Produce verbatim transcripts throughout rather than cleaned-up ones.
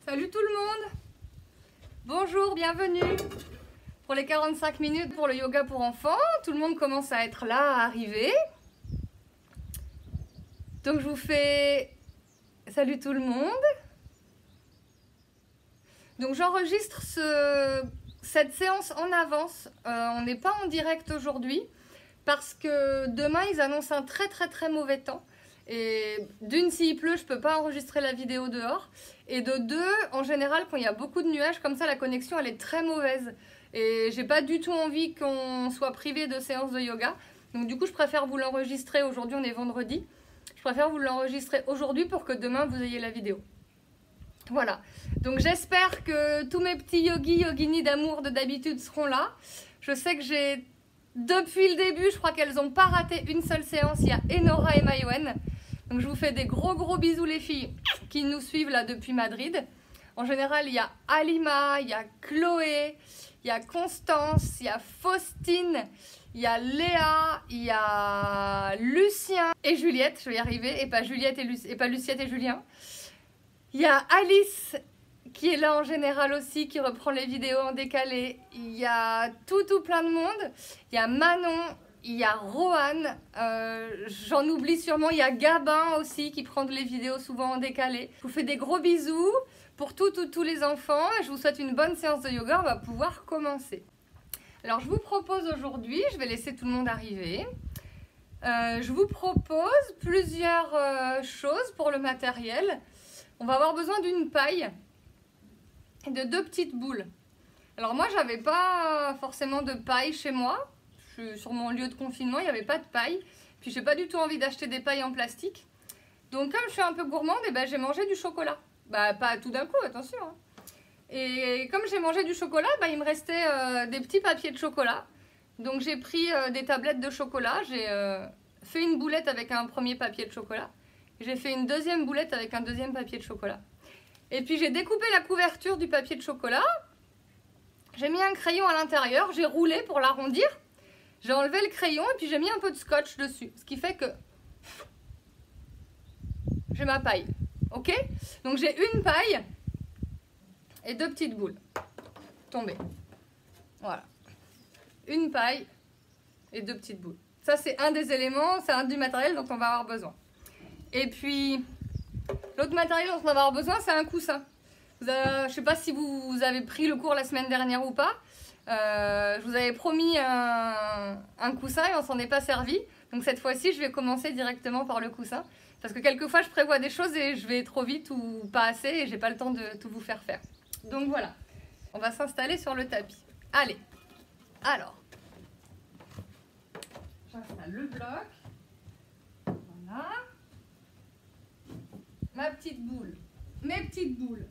Salut tout le monde! Bonjour, bienvenue pour les quarante-cinq minutes pour le yoga pour enfants. Tout le monde commence à être là, à arriver. Donc je vous fais salut tout le monde. Donc j'enregistre ce... cette séance en avance. Euh, on n'est pas en direct aujourd'hui parce que demain ils annoncent un très très très mauvais temps. Et d'une, s'il pleut, je peux pas enregistrer la vidéo dehors. Et de deux, en général, quand il y a beaucoup de nuages comme ça, la connexion elle est très mauvaise. Et j'ai pas du tout envie qu'on soit privé de séance de yoga. Donc du coup, je préfère vous l'enregistrer. Aujourd'hui, on est vendredi. Je préfère vous l'enregistrer aujourd'hui pour que demain, vous ayez la vidéo. Voilà. Donc j'espère que tous mes petits yogis, yoginis d'amour de d'habitude seront là. Je sais que j'ai... Depuis le début, je crois qu'elles n'ont pas raté une seule séance. Il y a Enora et Maïwen. Donc je vous fais des gros gros bisous les filles qui nous suivent là depuis Madrid. En général, il y a Alima, il y a Chloé, il y a Constance, il y a Faustine, il y a Léa, il y a Lucien et Juliette. Je vais y arriver. Et pas Juliette et, Lu et pas Luciette et Julien. Il y a Alice qui est là en général aussi, qui reprend les vidéos en décalé. Il y a tout tout plein de monde. Il y a Manon, il y a Rohan, euh, j'en oublie sûrement, il y a Gabin aussi qui prend les vidéos souvent en décalé. Je vous fais des gros bisous pour tous tout, tous les enfants. Je vous souhaite une bonne séance de yoga, on va pouvoir commencer. Alors je vous propose aujourd'hui, je vais laisser tout le monde arriver. Euh, je vous propose plusieurs euh, choses pour le matériel. On va avoir besoin d'une paille et de deux petites boules. Alors moi j'avais pas forcément de paille chez moi. Je suis sur mon lieu de confinement, il n'y avait pas de paille. Puis j'ai pas du tout envie d'acheter des pailles en plastique. Donc comme je suis un peu gourmande, eh ben, j'ai mangé du chocolat. Bah pas tout d'un coup, attention. Hein. Et comme j'ai mangé du chocolat, bah, il me restait euh, des petits papiers de chocolat. Donc j'ai pris euh, des tablettes de chocolat. J'ai euh, fait une boulette avec un premier papier de chocolat. J'ai fait une deuxième boulette avec un deuxième papier de chocolat. Et puis j'ai découpé la couverture du papier de chocolat. J'ai mis un crayon à l'intérieur. J'ai roulé pour l'arrondir. J'ai enlevé le crayon et puis j'ai mis un peu de scotch dessus. Ce qui fait que j'ai ma paille. Ok? Donc j'ai une paille et deux petites boules tombées. Voilà. Une paille et deux petites boules. Ça c'est un des éléments, c'est un du matériel dont on va avoir besoin. Et puis l'autre matériel dont on va avoir besoin, c'est un coussin. Vous avez, je ne sais pas si vous, vous avez pris le cours la semaine dernière ou pas. Euh, je vous avais promis un, un coussin et on s'en est pas servi. Donc cette fois-ci, je vais commencer directement par le coussin. Parce que quelquefois, je prévois des choses et je vais trop vite ou pas assez et j'ai pas le temps de tout vous faire faire. Donc voilà, on va s'installer sur le tapis. Allez, alors, j'installe le bloc. Voilà. Ma petite boule, mes petites boules.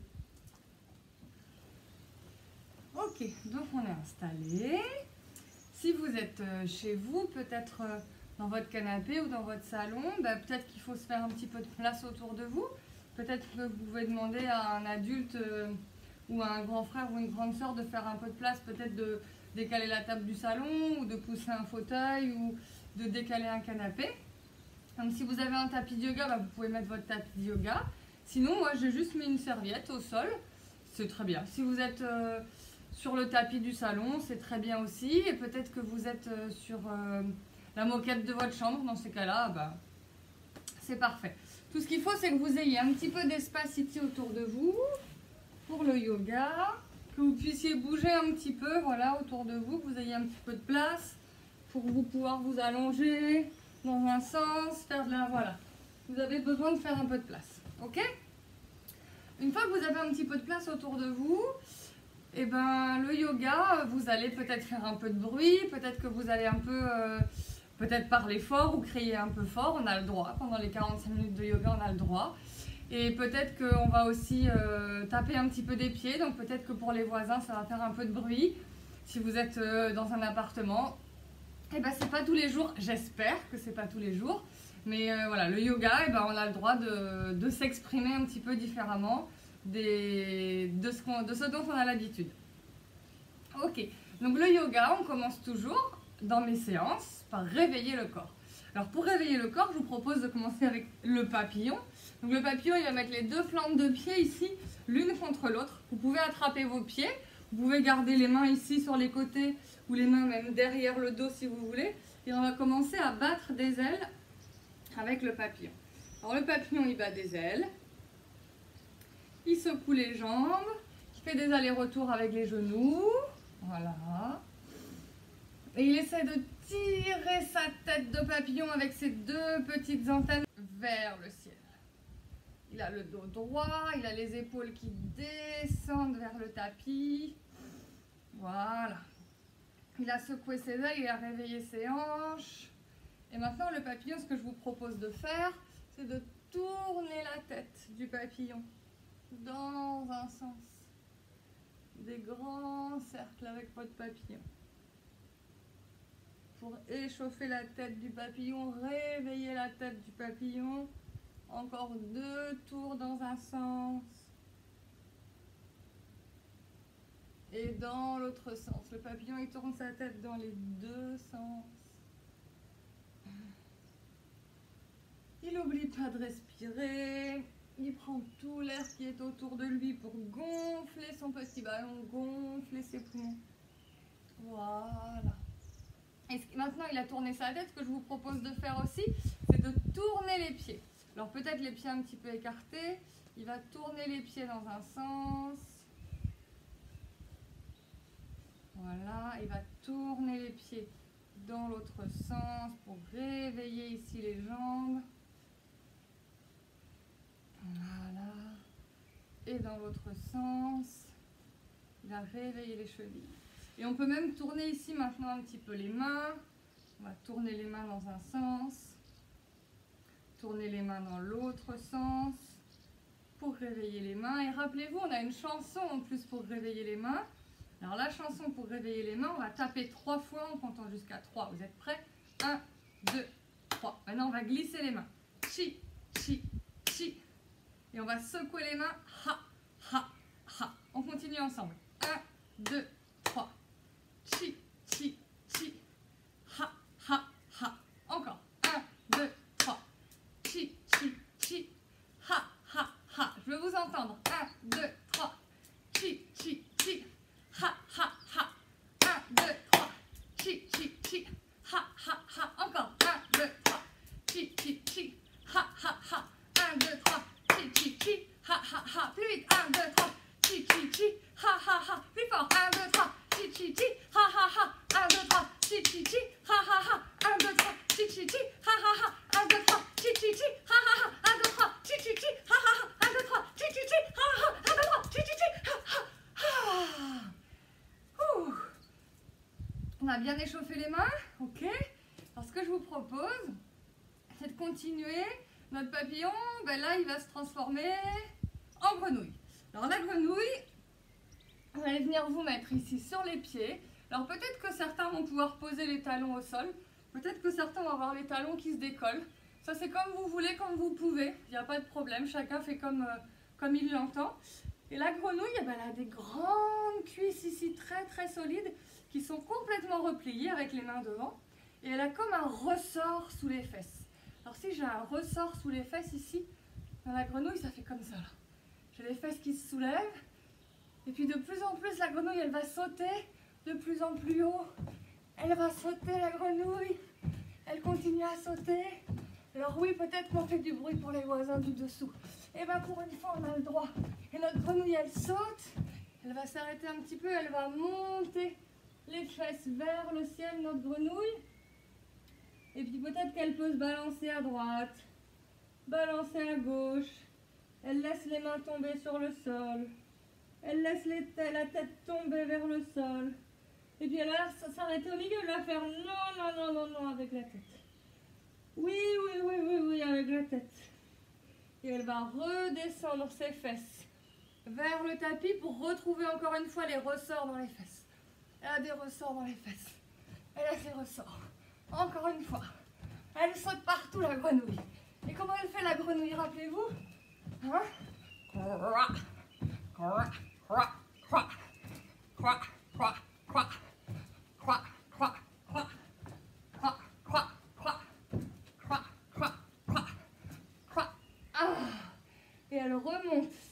Ok, donc on est installé. Si vous êtes chez vous, peut-être dans votre canapé ou dans votre salon, bah peut-être qu'il faut se faire un petit peu de place autour de vous. Peut-être que vous pouvez demander à un adulte ou à un grand frère ou une grande sœur de faire un peu de place, peut-être de décaler la table du salon ou de pousser un fauteuil ou de décaler un canapé. Donc si vous avez un tapis de yoga, bah, vous pouvez mettre votre tapis de yoga. Sinon, moi j'ai juste mis une serviette au sol. C'est très bien. Si vous êtes... Euh, sur le tapis du salon, c'est très bien aussi. Et peut-être que vous êtes sur euh, la moquette de votre chambre. Dans ces cas-là, bah, c'est parfait. Tout ce qu'il faut, c'est que vous ayez un petit peu d'espace ici autour de vous pour le yoga. Que vous puissiez bouger un petit peu, voilà, autour de vous. Que vous ayez un petit peu de place pour vous pouvoir vous allonger dans un sens, faire de la... Voilà. Vous avez besoin de faire un peu de place. Ok? Une fois que vous avez un petit peu de place autour de vous... Et eh ben le yoga, vous allez peut-être faire un peu de bruit, peut-être que vous allez un peu, euh, peut-être parler fort ou crier un peu fort, on a le droit, pendant les quarante-cinq minutes de yoga on a le droit. Et peut-être qu'on va aussi euh, taper un petit peu des pieds, donc peut-être que pour les voisins ça va faire un peu de bruit. Si vous êtes euh, dans un appartement, et eh ben c'est pas tous les jours, j'espère que c'est pas tous les jours. Mais euh, voilà, le yoga, et eh ben on a le droit de, de s'exprimer un petit peu différemment. Des, de, ce qu'on, de ce dont on a l'habitude. Ok, donc le yoga, on commence toujours dans mes séances par réveiller le corps. Alors pour réveiller le corps, je vous propose de commencer avec le papillon. Donc le papillon, il va mettre les deux plantes de pied ici, l'une contre l'autre. Vous pouvez attraper vos pieds, vous pouvez garder les mains ici sur les côtés ou les mains même derrière le dos si vous voulez. Et on va commencer à battre des ailes avec le papillon. Alors le papillon, il bat des ailes, il secoue les jambes, il fait des allers-retours avec les genoux, voilà. Et il essaie de tirer sa tête de papillon avec ses deux petites antennes vers le ciel. Il a le dos droit, il a les épaules qui descendent vers le tapis. Voilà. Il a secoué ses ailes, il a réveillé ses hanches. Et maintenant, le papillon, ce que je vous propose de faire, c'est de tourner la tête du papillon dans un sens. Des grands cercles avec votre papillon. Pour échauffer la tête du papillon, réveiller la tête du papillon. Encore deux tours dans un sens. Et dans l'autre sens. Le papillon, il tourne sa tête dans les deux sens. Il n'oublie pas de respirer. Il prend tout l'air qui est autour de lui pour gonfler son petit ballon, gonfler ses poumons. Voilà. Et maintenant, il a tourné sa tête. Ce que je vous propose de faire aussi, c'est de tourner les pieds. Alors peut-être les pieds un petit peu écartés. Il va tourner les pieds dans un sens. Voilà. Il va tourner les pieds dans l'autre sens pour réveiller ici les jambes. Voilà. Et dans l'autre sens, il va réveiller les chevilles. Et on peut même tourner ici maintenant un petit peu les mains. On va tourner les mains dans un sens. Tourner les mains dans l'autre sens. Pour réveiller les mains. Et rappelez-vous, on a une chanson en plus pour réveiller les mains. Alors la chanson pour réveiller les mains, on va taper trois fois en comptant jusqu'à trois. Vous êtes prêts? un, deux, trois. Maintenant, on va glisser les mains. Chi, chi, chi. Et on va secouer les mains. Ha, ha, ha. On continue ensemble. un, deux, trois. Chi, chi, chi. Ha, ha, ha. Encore. un, deux, trois. Chi, chi, chi. Ha, ha, ha. Je veux vous entendre. un, deux, trois. Chi, chi, chi. Ha, ha, ha. un, deux, trois. Chi, chi, chi. Ha, ha, ha. Encore. un, deux, trois. Chi, chi, chi. Ha, ha, ha. un, deux, trois. Chi, chi, chi. Ha, ha, ha. Plus vite. un, deux, trois. Chi, chi, chi. Ha, ha, ha. Plus fort. un, deux, trois. Chi, chi, chi. Ha, ha, ha. un, deux, trois. Chi, chi, chi. Ha, ha, ha. un, deux, trois. Chi, chi, chi. Ha, ha, ha. un, deux, trois. Chi, chi, chi. Ha, ha, ha. un, deux, trois. Chi, chi, chi. Ha, ha, ha. un, deux, trois. Chi, chi, chi. Ha, ha, ha. un, deux, trois. Chi, chi, chi. Ha, ha. Ouh. On a bien échauffé les mains, ok. Alors ce que je vous propose, c'est de continuer. Notre papillon, ben là, il va se transformer en grenouille. Alors la grenouille, vous allez venir vous mettre ici sur les pieds. Alors peut-être que certains vont pouvoir poser les talons au sol. Peut-être que certains vont avoir les talons qui se décollent. Ça c'est comme vous voulez, comme vous pouvez. Il n'y a pas de problème, chacun fait comme, euh, comme il l'entend. Et la grenouille, eh ben, elle a des grandes cuisses ici très très solides qui sont complètement repliées avec les mains devant. Et elle a comme un ressort sous les fesses. Alors si j'ai un ressort sous les fesses ici, dans la grenouille, ça fait comme ça. J'ai les fesses qui se soulèvent. Et puis de plus en plus, la grenouille, elle va sauter de plus en plus haut. Elle va sauter, la grenouille. Elle continue à sauter. Alors oui, peut-être qu'on fait du bruit pour les voisins du dessous. Et bien pour une fois, on a le droit. Et notre grenouille, elle saute. Elle va s'arrêter un petit peu. Elle va monter les fesses vers le ciel, notre grenouille. Et puis peut-être qu'elle peut se balancer à droite, balancer à gauche. Elle laisse les mains tomber sur le sol. Elle laisse les la tête tomber vers le sol. Et puis elle va s'arrêter au milieu. Elle va faire non, non, non, non, non avec la tête. Oui, oui, oui, oui, oui, avec la tête. Et elle va redescendre ses fesses vers le tapis pour retrouver encore une fois les ressorts dans les fesses. Elle a des ressorts dans les fesses. Elle a ses ressorts. Encore une fois. Elle saute partout, la grenouille. Et comment elle fait, la grenouille, rappelez-vous? Hein? Croix, croix, croix, croix, croix, croix, croix, croix, croix, croix, croix, croix, croix, croix, croix, croix, croix. Ah.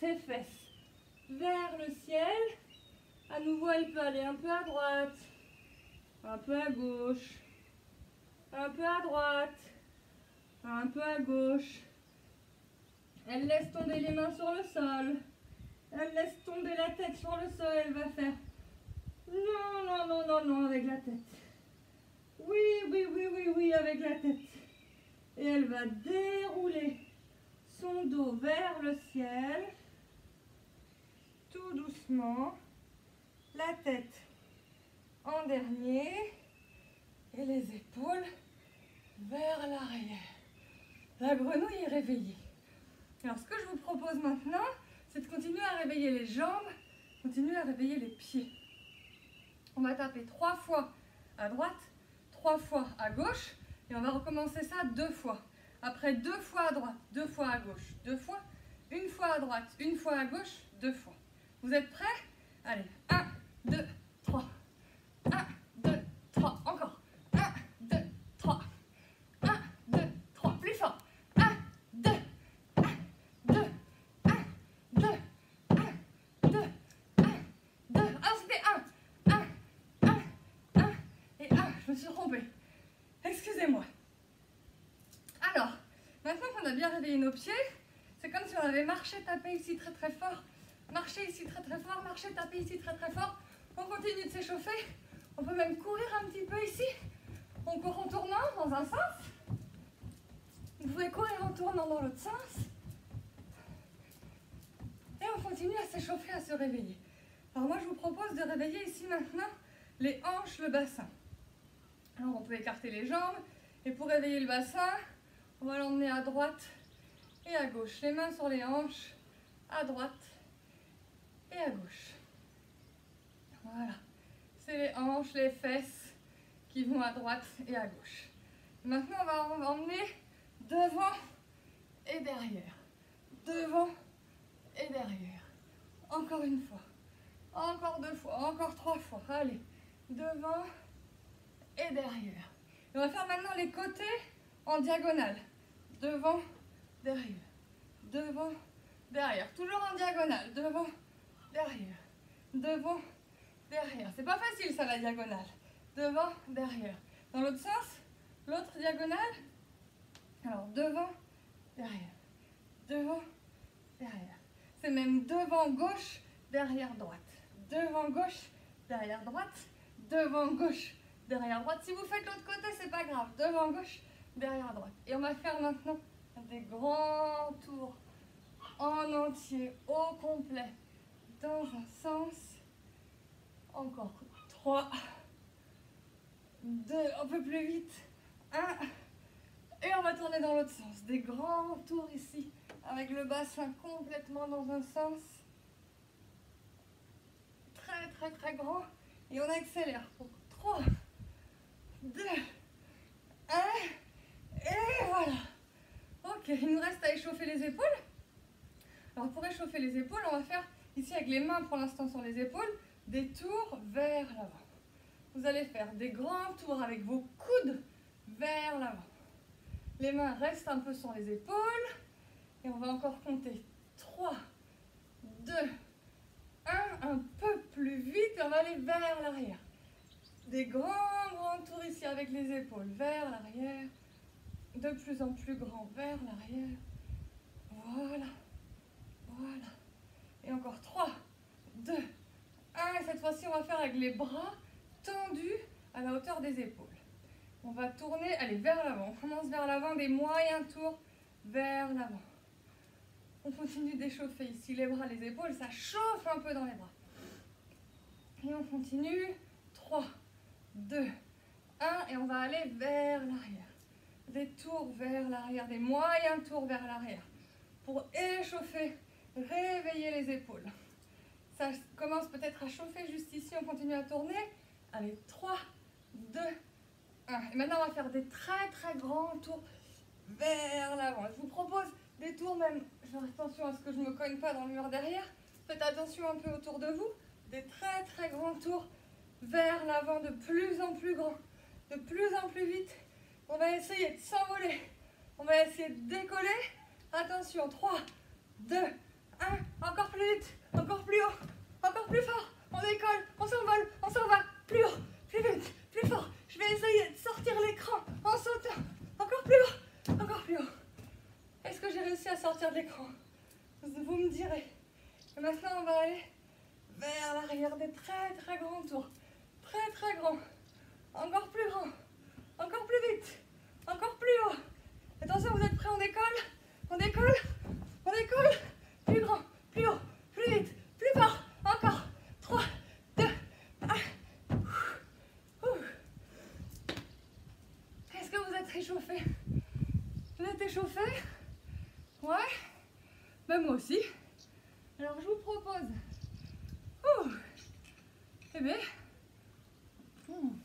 ses fesses vers le ciel. À nouveau, elle peut aller un peu à droite, un peu à gauche, un peu à droite, un peu à gauche. Elle laisse tomber les mains sur le sol. Elle laisse tomber la tête sur le sol. Elle va faire non, non, non, non, non avec la tête. Oui, oui, oui, oui, oui avec la tête. Et elle va dérouler son dos vers le ciel. Tout doucement. La tête en dernier. Et les épaules vers l'arrière. La grenouille est réveillée. Alors ce que je vous propose maintenant, c'est de continuer à réveiller les jambes, continuer à réveiller les pieds. On va taper trois fois à droite, trois fois à gauche, et on va recommencer ça deux fois. Après deux fois à droite, deux fois à gauche, deux fois, une fois à droite, une fois à gauche, deux fois. Vous êtes prêts? Allez, un, deux, trois. un, deux, trois. Encore. un, deux, trois. un, deux, trois. Plus fort. un, deux, un, deux, un, deux, un, deux, un, deux. Alors c'était un, un, un, un et un. Je me suis trompée. Excusez-moi. Alors, maintenant qu'on a bien réveillé nos pieds, c'est comme si on avait marché, tapé ici très très fort, marché ici très très fort, marché, tapé ici très très fort. On continue de s'échauffer. On peut même courir un petit peu ici. On court en tournant dans un sens. Vous pouvez courir en tournant dans l'autre sens. Et on continue à s'échauffer, à se réveiller. Alors moi, je vous propose de réveiller ici maintenant les hanches, le bassin. Alors on peut écarter les jambes. Et pour réveiller le bassin, on va l'emmener à droite et à gauche. Les mains sur les hanches, à droite et à gauche. Voilà. C'est les hanches, les fesses qui vont à droite et à gauche. Maintenant, on va emmener devant et derrière. Devant et derrière. Encore une fois. Encore deux fois. Encore trois fois. Allez. Devant et derrière. Et on va faire maintenant les côtés en diagonale. Devant, derrière. Devant, derrière. Toujours en diagonale. Devant, derrière. Devant, derrière. C'est pas facile ça, la diagonale. Devant, derrière. Dans l'autre sens, l'autre diagonale. Alors, devant, derrière. Devant, derrière. C'est même devant gauche, derrière droite. Devant gauche, derrière droite. Devant gauche, derrière droite. Si vous faites l'autre côté, c'est pas grave. Devant gauche, derrière droite. Et on va faire maintenant des grands tours en entier, au complet, dans un sens. Encore trois, deux, un peu plus vite, un, et on va tourner dans l'autre sens. Des grands tours ici, avec le bassin complètement dans un sens. Très, très, très grand. Et on accélère pour trois, deux, un, et voilà. Ok, il nous reste à échauffer les épaules. Alors pour échauffer les épaules, on va faire ici avec les mains pour l'instant sur les épaules, des tours vers l'avant. Vous allez faire des grands tours avec vos coudes vers l'avant. Les mains restent un peu sur les épaules. Et on va encore compter trois, deux, un, un peu plus vite. Et on va aller vers l'arrière. Des grands, grands tours ici avec les épaules vers l'arrière. De plus en plus grand vers l'arrière. Voilà. Voilà. Et encore trois, deux, un. Et cette fois-ci, on va faire avec les bras tendus à la hauteur des épaules. On va tourner, allez, vers l'avant. On commence vers l'avant, des moyens tours vers l'avant. On continue d'échauffer ici les bras, les épaules. Ça chauffe un peu dans les bras. Et on continue. trois, deux, un. Et on va aller vers l'arrière. Des tours vers l'arrière, des moyens tours vers l'arrière. Pour échauffer, réveiller les épaules. Ça commence peut-être à chauffer juste ici. On continue à tourner. Allez, trois, deux, un. Et maintenant, on va faire des très très grands tours vers l'avant. Je vous propose des tours même. Faire attention à ce que je ne me cogne pas dans le mur derrière. Faites attention un peu autour de vous. Des très très grands tours vers l'avant, de plus en plus grand, de plus en plus vite. On va essayer de s'envoler. On va essayer de décoller. Attention, trois, deux, un. Encore vous me direz. Et maintenant, on va aller vers l'arrière, des très très grands tours. Très très grands. Encore plus grand. Encore plus vite. Encore plus haut. Attention, vous êtes prêts? On décolle. On décolle. On décolle. Plus grand, plus haut, plus vite, plus fort. Encore. trois, deux, un. Est-ce que vous êtes échauffé? Vous êtes échauffé? Ouais? Ben moi aussi. Alors je vous propose. Ouh. Eh bien. Hmm.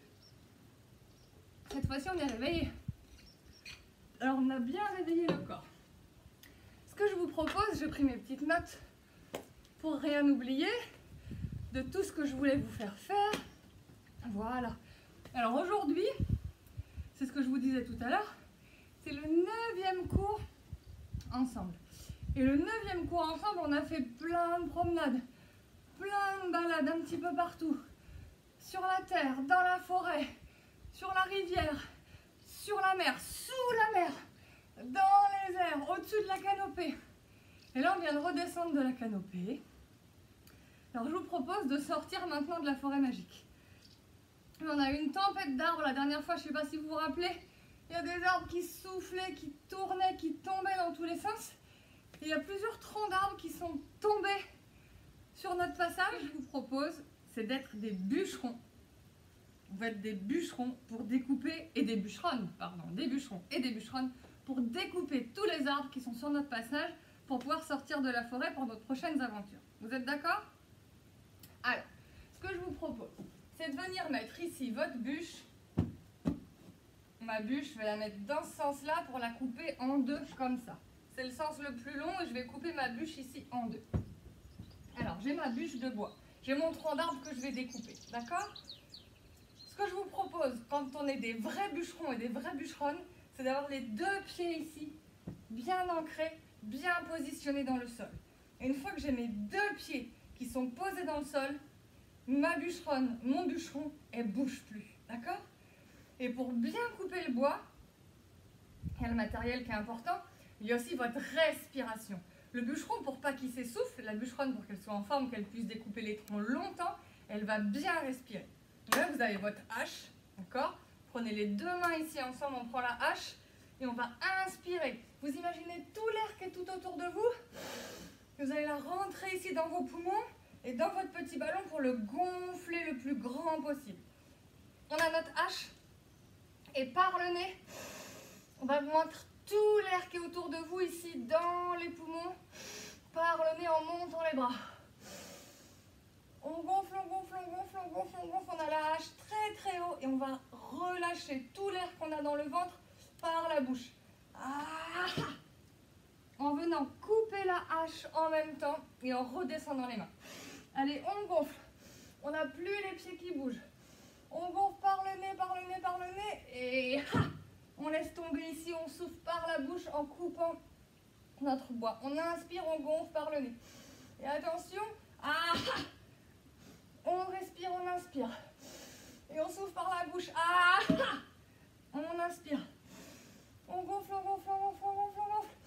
Cette fois-ci on est réveillé. Alors on a bien réveillé le corps. Ce que je vous propose, j'ai pris mes petites notes pour rien oublier de tout ce que je voulais vous faire faire. Voilà. Alors aujourd'hui, c'est ce que je vous disais tout à l'heure, c'est le neuvième cours ensemble. Et le neuvième cours ensemble, on a fait plein de promenades, plein de balades un petit peu partout. Sur la terre, dans la forêt, sur la rivière, sur la mer, sous la mer, dans les airs, au-dessus de la canopée. Et là, on vient de redescendre de la canopée. Alors, je vous propose de sortir maintenant de la forêt magique. On a eu une tempête d'arbres la dernière fois, je ne sais pas si vous vous rappelez. Il y a des arbres qui soufflaient, qui tournaient, qui tombaient dans tous les sens. Et il y a plusieurs troncs d'arbres qui sont tombés sur notre passage. Ce que je vous propose, c'est d'être des bûcherons. Vous êtes des bûcherons pour découper, et des bûcheronnes, pardon, des bûcherons et des bûcheronnes pour découper tous les arbres qui sont sur notre passage pour pouvoir sortir de la forêt pour nos prochaines aventures. Vous êtes d'accord? Alors, ce que je vous propose, c'est de venir mettre ici votre bûche. Ma bûche, je vais la mettre dans ce sens-là pour la couper en deux, comme ça. C'est le sens le plus long et je vais couper ma bûche ici en deux. Alors, j'ai ma bûche de bois. J'ai mon tronc d'arbre que je vais découper, d'accord? Ce que je vous propose, quand on est des vrais bûcherons et des vraies bûcheronnes, c'est d'avoir les deux pieds ici, bien ancrés, bien positionnés dans le sol. Et une fois que j'ai mes deux pieds qui sont posés dans le sol, ma bûcheronne, mon bûcheron, elle ne bouge plus, d'accord? Et pour bien couper le bois, il y a le matériel qui est important, il y a aussi votre respiration. Le bûcheron, pour pas qu'il s'essouffle, la bûcheronne, pour qu'elle soit en forme, qu'elle puisse découper les troncs longtemps, elle va bien respirer. Et là, vous avez votre hache, d'accord? Prenez les deux mains ici ensemble, on prend la hache et on va inspirer. Vous imaginez tout l'air qui est tout autour de vous. Vous allez la rentrer ici dans vos poumons et dans votre petit ballon pour le gonfler le plus grand possible. On a notre hache et par le nez, on va mettre tout l'air qui est autour de vous ici dans les poumons, par le nez en montant les bras. On gonfle, on gonfle, on gonfle, on gonfle, on gonfle, on a la hache très très haut et on va relâcher tout l'air qu'on a dans le ventre par la bouche. Ah, en venant couper la hache en même temps et en redescendant les mains. Allez, on gonfle. On n'a plus les pieds qui bougent. On gonfle par le nez, par le nez, par le nez et ah, on laisse tomber ici, on souffle par la bouche en coupant notre bois. On inspire, on gonfle par le nez. Et attention, ah, on respire, on inspire. Et on souffle par la bouche. Ah, on inspire. On gonfle, on gonfle, on gonfle, on gonfle, on gonfle.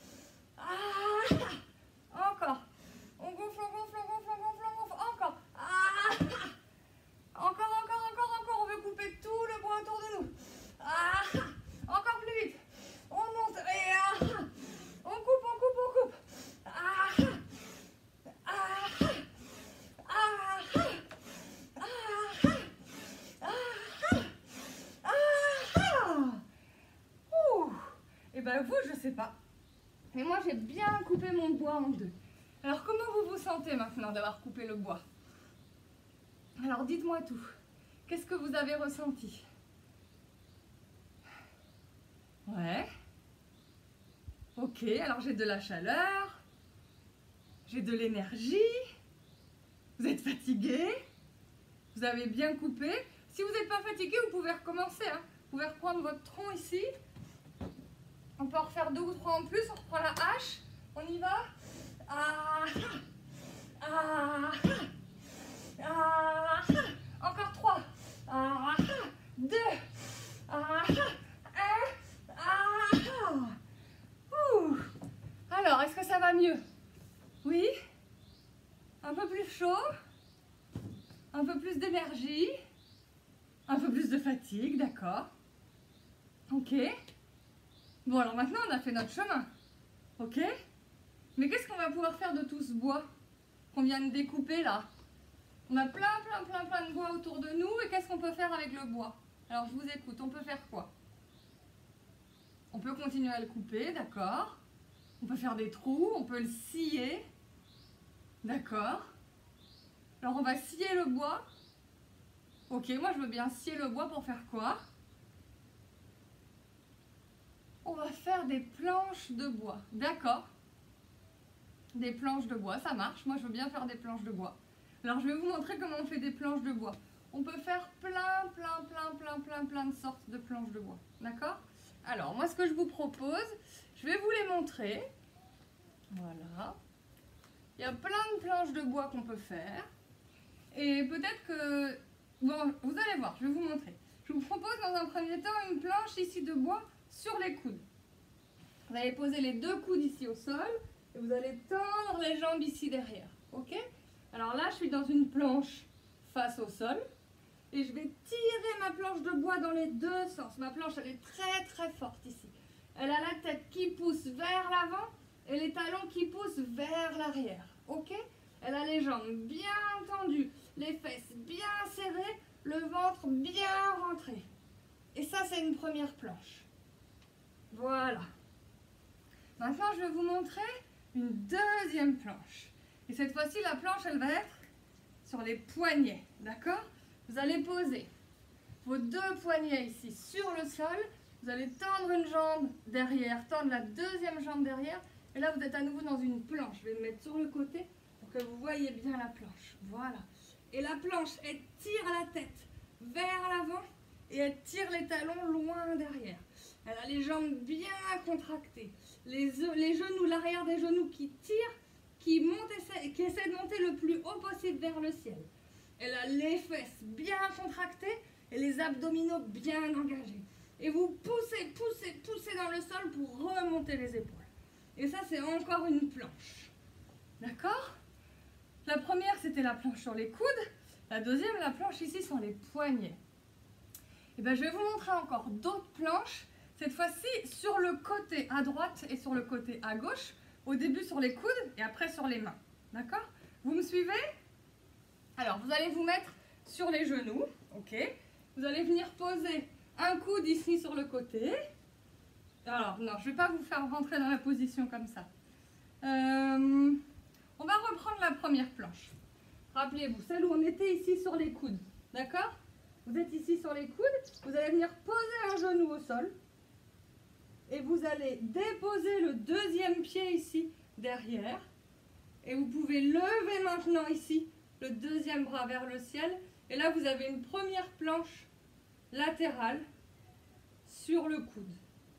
Ah, encore. On gonfle, on gonfle, on gonfle, on gonfle, on gonfle. Encore. Ah, encore, encore, encore, encore. On veut couper tout le bois autour de nous. Ah, encore plus vite. On monte et ah, on coupe, on coupe, on coupe. Ah, ah, ah, ah, ah, ah. Ouh. Et ben vous, je sais pas. Mais moi, j'ai bien coupé mon bois en deux. Alors, comment vous vous sentez maintenant d'avoir coupé le bois? Alors, dites-moi tout. Qu'est-ce que vous avez ressenti? Ouais. Ok, alors j'ai de la chaleur. J'ai de l'énergie. Vous êtes fatigué. Vous avez bien coupé. Si vous n'êtes pas fatigué, vous pouvez recommencer. Hein. Vous pouvez reprendre votre tronc ici. On peut en refaire deux ou trois en plus. On reprend la hache. On y va. Ah, ah, ah, encore trois. Ah, deux. Ah, un. Ah, ouh. Alors, est-ce que ça va mieux? Oui? Un peu plus chaud? Un peu plus d'énergie? Un peu plus de fatigue, d'accord. Ok. Bon, alors maintenant, on a fait notre chemin. Ok? Mais qu'est-ce qu'on va pouvoir faire de tout ce bois qu'on vient de découper là? On a plein, plein, plein, plein de bois autour de nous. Et qu'est-ce qu'on peut faire avec le bois? Alors, je vous écoute. On peut faire quoi? On peut continuer à le couper, d'accord. On peut faire des trous. On peut le scier. D'accord. Alors, on va scier le bois. Ok, moi, je veux bien scier le bois pour faire quoi? On va faire des planches de bois. D'accord. Des planches de bois, ça marche. Moi, je veux bien faire des planches de bois. Alors, je vais vous montrer comment on fait des planches de bois. On peut faire plein, plein, plein, plein, plein, plein de sortes de planches de bois. D'accord? Alors, moi, ce que je vous propose, je vais vous les montrer. Voilà. Il y a plein de planches de bois qu'on peut faire. Et peut-être que... Bon, vous allez voir, je vais vous montrer. Je vous propose dans un premier temps une planche ici de bois sur les coudes. Vous allez poser les deux coudes ici au sol. Et vous allez tendre les jambes ici derrière. Ok? Alors là, je suis dans une planche face au sol. Et je vais tirer ma planche de bois dans les deux sens. Ma planche, elle est très très forte ici. Elle a la tête qui pousse vers l'avant et les talons qui poussent vers l'arrière. Ok? Elle a les jambes bien tendues, les fesses bien serrées, le ventre bien rentré. Et ça, c'est une première planche. Voilà. Maintenant, je vais vous montrer une deuxième planche. Et cette fois-ci, la planche, elle va être sur les poignets. D'accord? Vous allez poser vos deux poignets ici sur le sol. Vous allez tendre une jambe derrière, tendre la deuxième jambe derrière. Et là, vous êtes à nouveau dans une planche. Je vais me mettre sur le côté pour que vous voyez bien la planche. Voilà. Et la planche, elle tire la tête vers l'avant et elle tire les talons loin derrière. Elle a les jambes bien contractées. Les, les genoux, l'arrière des genoux qui tirent, qui, montent, qui essaient de monter le plus haut possible vers le ciel. Elle a les fesses bien contractées et les abdominaux bien engagés. Et vous poussez, poussez, poussez dans le sol pour remonter les épaules. Et ça, c'est encore une planche. D'accord? La première, c'était la planche sur les coudes. La deuxième, la planche ici sur les poignets. Et bien, je vais vous montrer encore d'autres planches. Cette fois-ci, sur le côté à droite et sur le côté à gauche. Au début sur les coudes et après sur les mains. D'accord? Vous me suivez? Alors, vous allez vous mettre sur les genoux. Ok? Vous allez venir poser un coude ici sur le côté. Alors, non, je ne vais pas vous faire rentrer dans la position comme ça. Euh, on va reprendre la première planche. Rappelez-vous, celle où on était ici sur les coudes. D'accord? Vous êtes ici sur les coudes. Vous allez venir poser un genou au sol. Et vous allez déposer le deuxième pied ici, derrière. Et vous pouvez lever maintenant ici, le deuxième bras vers le ciel. Et là, vous avez une première planche latérale sur le coude.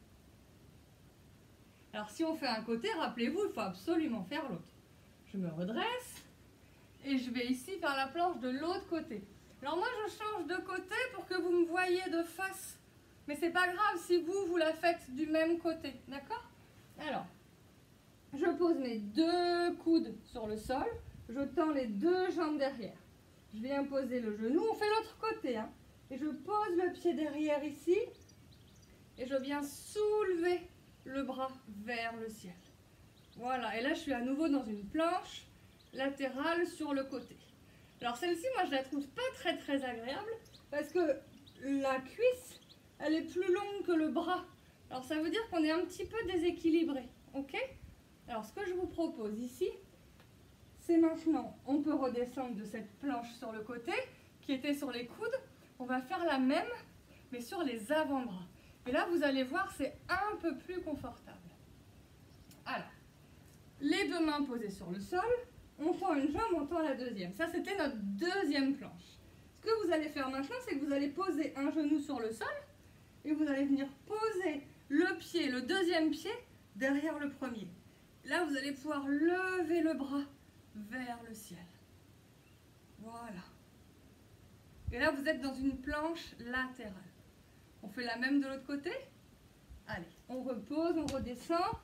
Alors, si on fait un côté, rappelez-vous, il faut absolument faire l'autre. Je me redresse et je vais ici faire la planche de l'autre côté. Alors moi, je change de côté pour que vous me voyez de face. Mais c'est pas grave si vous, vous la faites du même côté, d'accord? Alors, je pose mes deux coudes sur le sol, je tends les deux jambes derrière. Je viens poser le genou, on fait l'autre côté, hein. Et je pose le pied derrière ici, et je viens soulever le bras vers le ciel. Voilà, et là je suis à nouveau dans une planche latérale sur le côté. Alors celle-ci, moi je la trouve pas très très agréable, parce que la cuisse, elle est plus longue que le bras. Alors ça veut dire qu'on est un petit peu déséquilibré. Ok? Alors ce que je vous propose ici, c'est maintenant, on peut redescendre de cette planche sur le côté, qui était sur les coudes. On va faire la même, mais sur les avant-bras. Et là, vous allez voir, c'est un peu plus confortable. Alors, les deux mains posées sur le sol, on tend une jambe, on tend la deuxième. Ça, c'était notre deuxième planche. Ce que vous allez faire maintenant, c'est que vous allez poser un genou sur le sol, et vous allez venir poser le pied, le deuxième pied, derrière le premier. Là, vous allez pouvoir lever le bras vers le ciel. Voilà. Et là, vous êtes dans une planche latérale. On fait la même de l'autre côté? Allez, on repose, on redescend.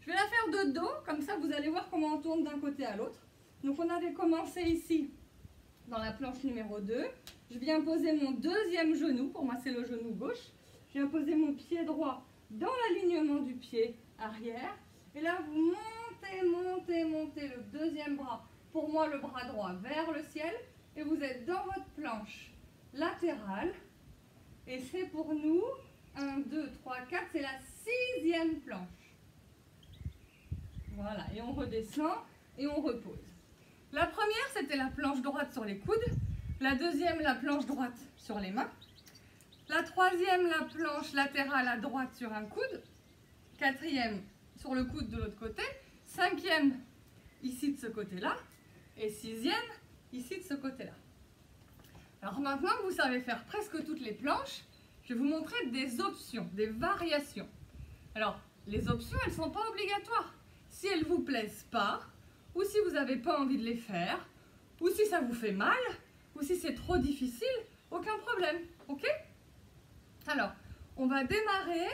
Je vais la faire de dos, comme ça vous allez voir comment on tourne d'un côté à l'autre. Donc on avait commencé ici, dans la planche numéro deux. Je viens poser mon deuxième genou, pour moi c'est le genou gauche. Je viens poser mon pied droit dans l'alignement du pied arrière. Et là vous montez, montez, montez le deuxième bras, pour moi le bras droit vers le ciel. Et vous êtes dans votre planche latérale. Et c'est pour nous, un, deux, trois, quatre, c'est la sixième planche. Voilà, et on redescend et on repose. La première, c'était la planche droite sur les coudes. La deuxième, la planche droite sur les mains. La troisième, la planche latérale à droite sur un coude. Quatrième, sur le coude de l'autre côté. Cinquième, ici de ce côté-là. Et sixième, ici de ce côté-là. Alors maintenant que vous savez faire presque toutes les planches, je vais vous montrer des options, des variations. Alors, les options, elles ne sont pas obligatoires. Si elles ne vous plaisent pas, ou si vous n'avez pas envie de les faire, ou si ça vous fait mal, ou si c'est trop difficile, aucun problème, ok? Alors, on va démarrer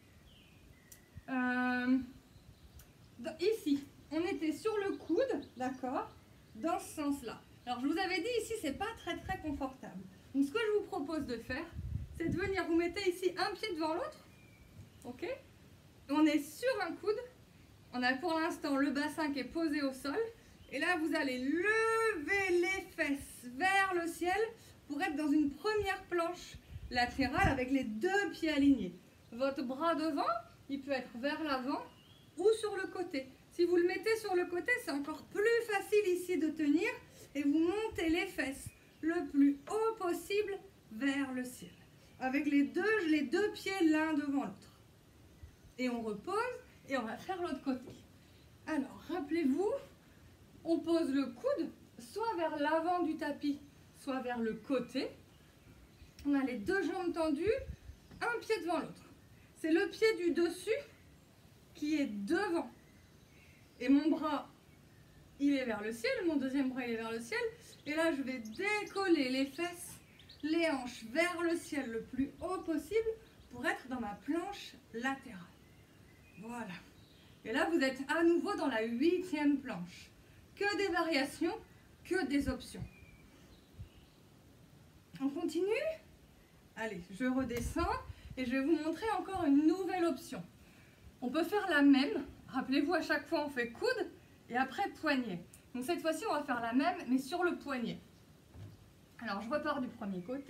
euh, ici. On était sur le coude, d'accord? Dans ce sens-là. Alors, je vous avais dit ici, c'est pas très très confortable. Donc, ce que je vous propose de faire, c'est de venir, vous mettez ici un pied devant l'autre, ok? On est sur un coude. On a pour l'instant le bassin qui est posé au sol. Et là, vous allez lever les fesses vers le ciel pour être dans une première planche latérale avec les deux pieds alignés. Votre bras devant, il peut être vers l'avant ou sur le côté. Si vous le mettez sur le côté, c'est encore plus facile ici de tenir. Et vous montez les fesses le plus haut possible vers le ciel. Avec les deux, les deux pieds l'un devant l'autre. Et on repose. Et on va faire l'autre côté. Alors, rappelez-vous, on pose le coude soit vers l'avant du tapis, soit vers le côté. On a les deux jambes tendues, un pied devant l'autre. C'est le pied du dessus qui est devant. Et mon bras, il est vers le ciel, mon deuxième bras, il est vers le ciel. Et là, je vais décoller les fesses, les hanches vers le ciel le plus haut possible pour être dans ma planche latérale. Voilà. Et là, vous êtes à nouveau dans la huitième planche. Que des variations, que des options. On continue? Allez, je redescends et je vais vous montrer encore une nouvelle option. On peut faire la même. Rappelez-vous, à chaque fois, on fait coude et après poignet. Donc cette fois-ci, on va faire la même, mais sur le poignet. Alors, je repars du premier côté.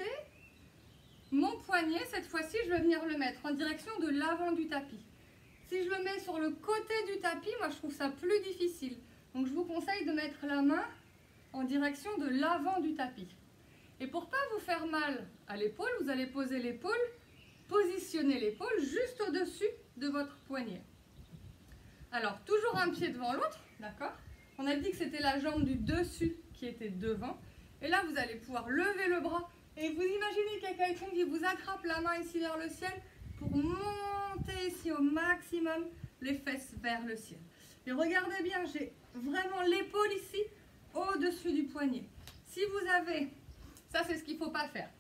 Mon poignet, cette fois-ci, je vais venir le mettre en direction de l'avant du tapis. Si je le mets sur le côté du tapis, moi je trouve ça plus difficile. Donc je vous conseille de mettre la main en direction de l'avant du tapis. Et pour ne pas vous faire mal à l'épaule, vous allez poser l'épaule, positionner l'épaule juste au-dessus de votre poignet. Alors toujours un pied devant l'autre, d'accord? On a dit que c'était la jambe du dessus qui était devant. Et là vous allez pouvoir lever le bras. Et vous imaginez qu'il y a quelqu'un qui vous attrape la main ici vers le ciel pour monter ici au maximum les fesses vers le ciel. Et regardez bien, j'ai vraiment l'épaule ici au-dessus du poignet. Si vous avez, ça c'est ce qu'il ne faut pas faire.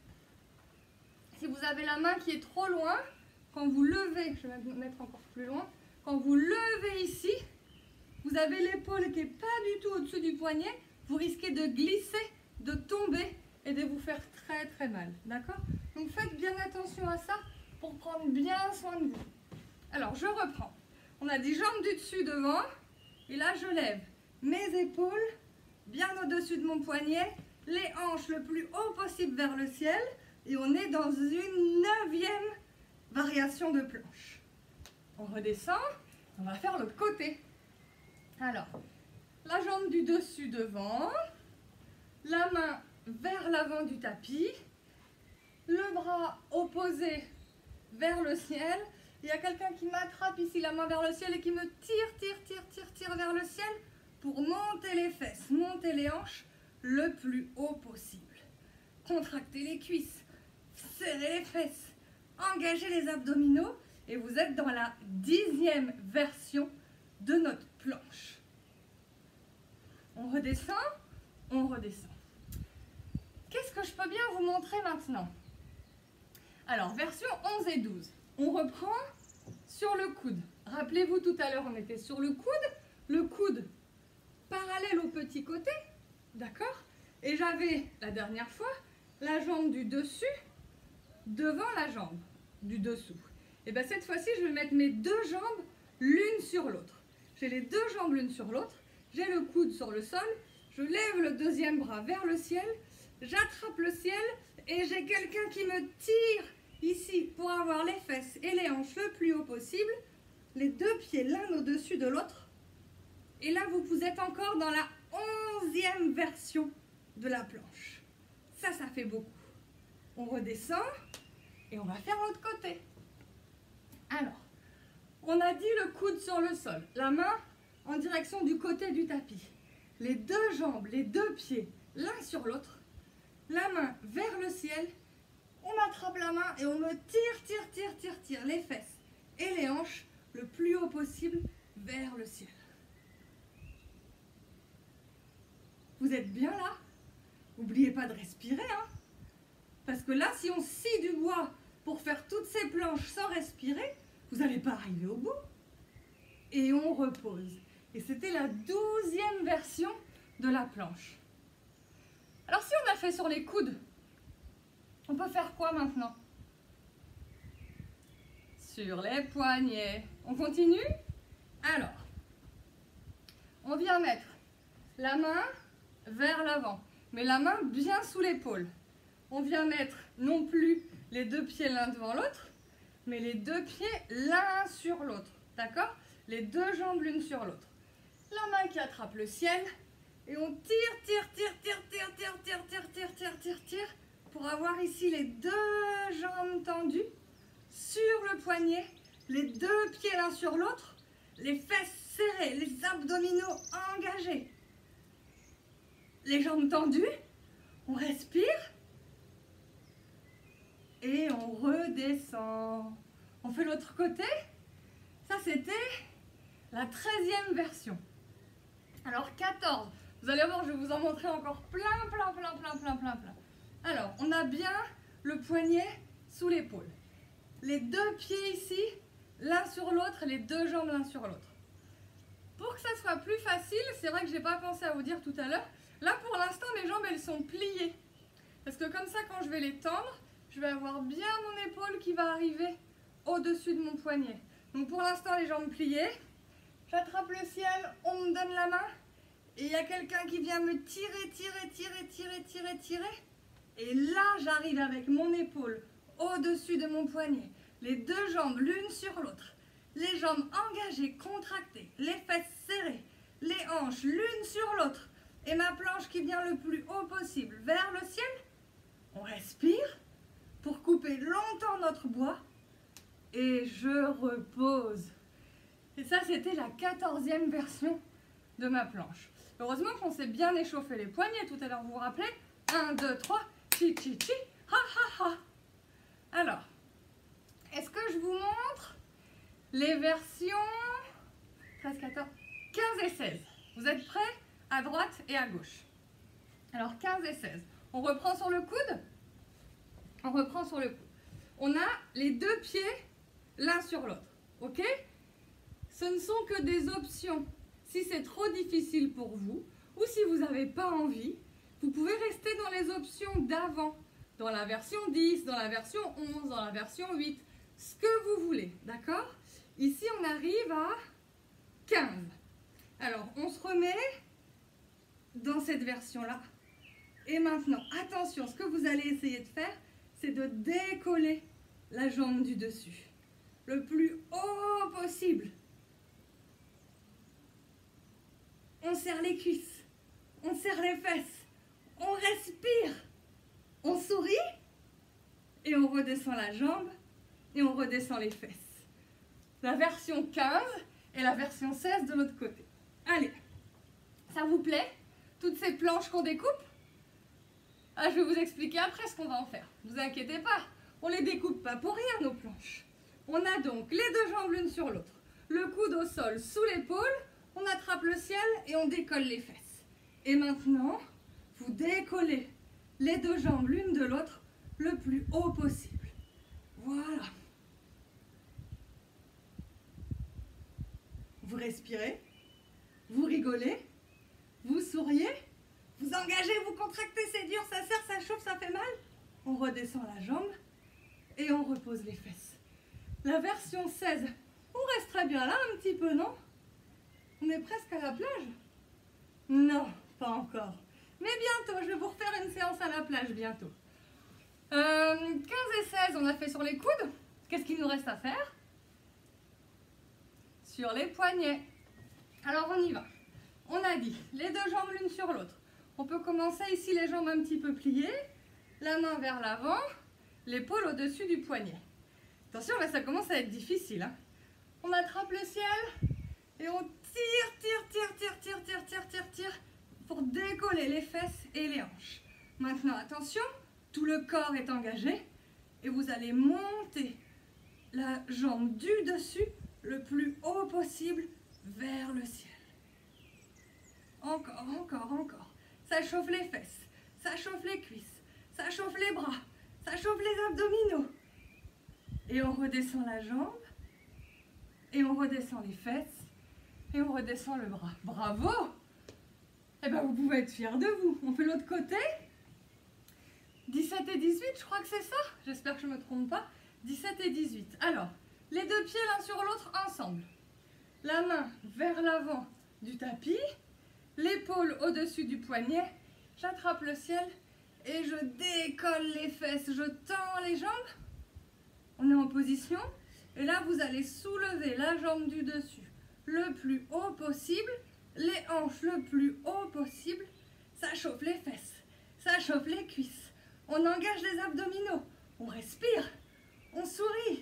Si vous avez la main qui est trop loin, quand vous levez, je vais me mettre encore plus loin, quand vous levez ici, vous avez l'épaule qui n'est pas du tout au-dessus du poignet, vous risquez de glisser, de tomber et de vous faire très très mal. D'accord? Donc faites bien attention à ça pour prendre bien soin de vous. Alors je reprends. On a des jambes du dessus devant et là je lève mes épaules bien au-dessus de mon poignet, les hanches le plus haut possible vers le ciel et on est dans une neuvième variation de planche. On redescend, on va faire l'autre côté. Alors, la jambe du dessus devant, la main vers l'avant du tapis, le bras opposé vers le ciel. Il y a quelqu'un qui m'attrape ici la main vers le ciel et qui me tire, tire, tire, tire, tire vers le ciel pour monter les fesses, monter les hanches le plus haut possible. Contractez les cuisses, serrez les fesses, engagez les abdominaux et vous êtes dans la dixième version de notre planche. On redescend, on redescend. Qu'est-ce que je peux bien vous montrer maintenant? Alors, version onze et douze. On reprend sur le coude. Rappelez-vous, tout à l'heure, on était sur le coude. Le coude parallèle au petit côté, d'accord? Et j'avais, la dernière fois, la jambe du dessus devant la jambe du dessous. Et bien cette fois-ci, je vais mettre mes deux jambes l'une sur l'autre. J'ai les deux jambes l'une sur l'autre, j'ai le coude sur le sol, je lève le deuxième bras vers le ciel, j'attrape le ciel et j'ai quelqu'un qui me tire ici pour avoir les fesses et les hanches le plus haut possible, les deux pieds l'un au-dessus de l'autre. Et là, vous êtes encore dans la onzième version de la planche. Ça, ça fait beaucoup. On redescend et on va faire l'autre côté. Alors, on a dit le coude sur le sol, la main en direction du côté du tapis. Les deux jambes, les deux pieds, l'un sur l'autre. La main vers le ciel. On attrape la main et on me tire, tire, tire, tire, tire les fesses et les hanches le plus haut possible vers le ciel. Vous êtes bien là? N'oubliez pas de respirer, hein? Parce que là, si on scie du bois pour faire toutes ces planches sans respirer, vous n'allez pas arriver au bout. Et on repose. Et c'était la douzième version de la planche. Alors si on a fait sur les coudes, on peut faire quoi maintenant? Sur les poignets. On continue? Alors, on vient mettre la main vers l'avant, mais la main bien sous l'épaule. On vient mettre non plus les deux pieds l'un devant l'autre, mais les deux pieds l'un sur l'autre, d'accord? Les deux jambes l'une sur l'autre. La main qui attrape le ciel, et on tire, tire, tire, tire, tire, tire, tire, tire, tire, tire, tire, tire, pour avoir ici les deux jambes tendues sur le poignet, les deux pieds l'un sur l'autre, les fesses serrées, les abdominaux engagés. Les jambes tendues, on respire et on redescend. On fait l'autre côté. Ça, c'était la treizième version. Alors, quatorze. Vous allez voir, je vais vous en montrer encore plein, plein, plein, plein, plein, plein, plein. Alors, on a bien le poignet sous l'épaule. Les deux pieds ici, l'un sur l'autre, les deux jambes l'un sur l'autre. Pour que ça soit plus facile, c'est vrai que je n'ai pas pensé à vous dire tout à l'heure, là, pour l'instant, mes jambes, elles sont pliées. Parce que comme ça, quand je vais les tendre, je vais avoir bien mon épaule qui va arriver au-dessus de mon poignet. Donc, pour l'instant, les jambes pliées. J'attrape le ciel, on me donne la main. Et il y a quelqu'un qui vient me tirer, tirer, tirer, tirer, tirer, tirer. Et là, j'arrive avec mon épaule au-dessus de mon poignet. Les deux jambes l'une sur l'autre. Les jambes engagées, contractées. Les fesses serrées. Les hanches l'une sur l'autre. Et ma planche qui vient le plus haut possible vers le ciel. On respire pour couper longtemps notre bois. Et je repose. Et ça, c'était la quatorzième version de ma planche. Heureusement qu'on s'est bien échauffé les poignets tout à l'heure, vous vous rappelez? un, deux, trois, chi, chi, chi, ha, ha, ha. Alors, est-ce que je vous montre les versions treize, quatorze, quinze et seize? Vous êtes prêts? À droite et à gauche. Alors, quinze et seize. On reprend sur le coude? On reprend sur le coude. On a les deux pieds l'un sur l'autre. Ok? Ce ne sont que des options. Si c'est trop difficile pour vous, ou si vous n'avez pas envie, vous pouvez rester dans les options d'avant. Dans la version dix, dans la version onze, dans la version huit. Ce que vous voulez. D'accord? Ici, on arrive à quinze. Alors, on se remet dans cette version-là. Et maintenant, attention, ce que vous allez essayer de faire, c'est de décoller la jambe du dessus. Le plus haut possible. On serre les cuisses, on serre les fesses, on respire, on sourit et on redescend la jambe et on redescend les fesses. La version quinze et la version seize de l'autre côté. Allez, ça vous plaît? Toutes ces planches qu'on découpe? Ah, je vais vous expliquer après ce qu'on va en faire. Ne vous inquiétez pas, on ne les découpe pas pour rien nos planches. On a donc les deux jambes l'une sur l'autre, le coude au sol sous l'épaule, on attrape le ciel et on décolle les fesses. Et maintenant, vous décollez les deux jambes l'une de l'autre le plus haut possible. Voilà. Vous respirez, vous rigolez, vous souriez, vous engagez, vous contractez, c'est dur, ça serre, ça chauffe, ça fait mal. On redescend la jambe et on repose les fesses. La version seize, on reste très bien là un petit peu, non? On est presque à la plage? Non, pas encore. Mais bientôt, je vais vous refaire une séance à la plage bientôt. Euh, quinze et seize, on a fait sur les coudes. Qu'est-ce qu'il nous reste à faire? Sur les poignets. Alors on y va. On a dit les deux jambes l'une sur l'autre. On peut commencer ici les jambes un petit peu pliées, la main vers l'avant, l'épaule au-dessus du poignet. Attention, là ça commence à être difficile. Hein. On attrape le ciel et on tire, tire, tire, tire, tire, tire, tire, tire, tire pour décoller les fesses et les hanches. Maintenant, attention, tout le corps est engagé et vous allez monter la jambe du dessus le plus haut possible vers le ciel. Encore, encore, encore. Ça chauffe les fesses, ça chauffe les cuisses, ça chauffe les bras, ça chauffe les abdominaux. Et on redescend la jambe, et on redescend les fesses, et on redescend le bras. Bravo! Eh bien, vous pouvez être fiers de vous. On fait l'autre côté. dix-sept et dix-huit, je crois que c'est ça. J'espère que je ne me trompe pas. dix-sept et dix-huit. Alors, les deux pieds l'un sur l'autre ensemble. La main vers l'avant du tapis, l'épaule au-dessus du poignet. J'attrape le ciel et je décolle les fesses. Je tends les jambes. On est en position. Et là, vous allez soulever la jambe du dessus le plus haut possible. Les hanches le plus haut possible. Ça chauffe les fesses. Ça chauffe les cuisses. On engage les abdominaux. On respire. On sourit.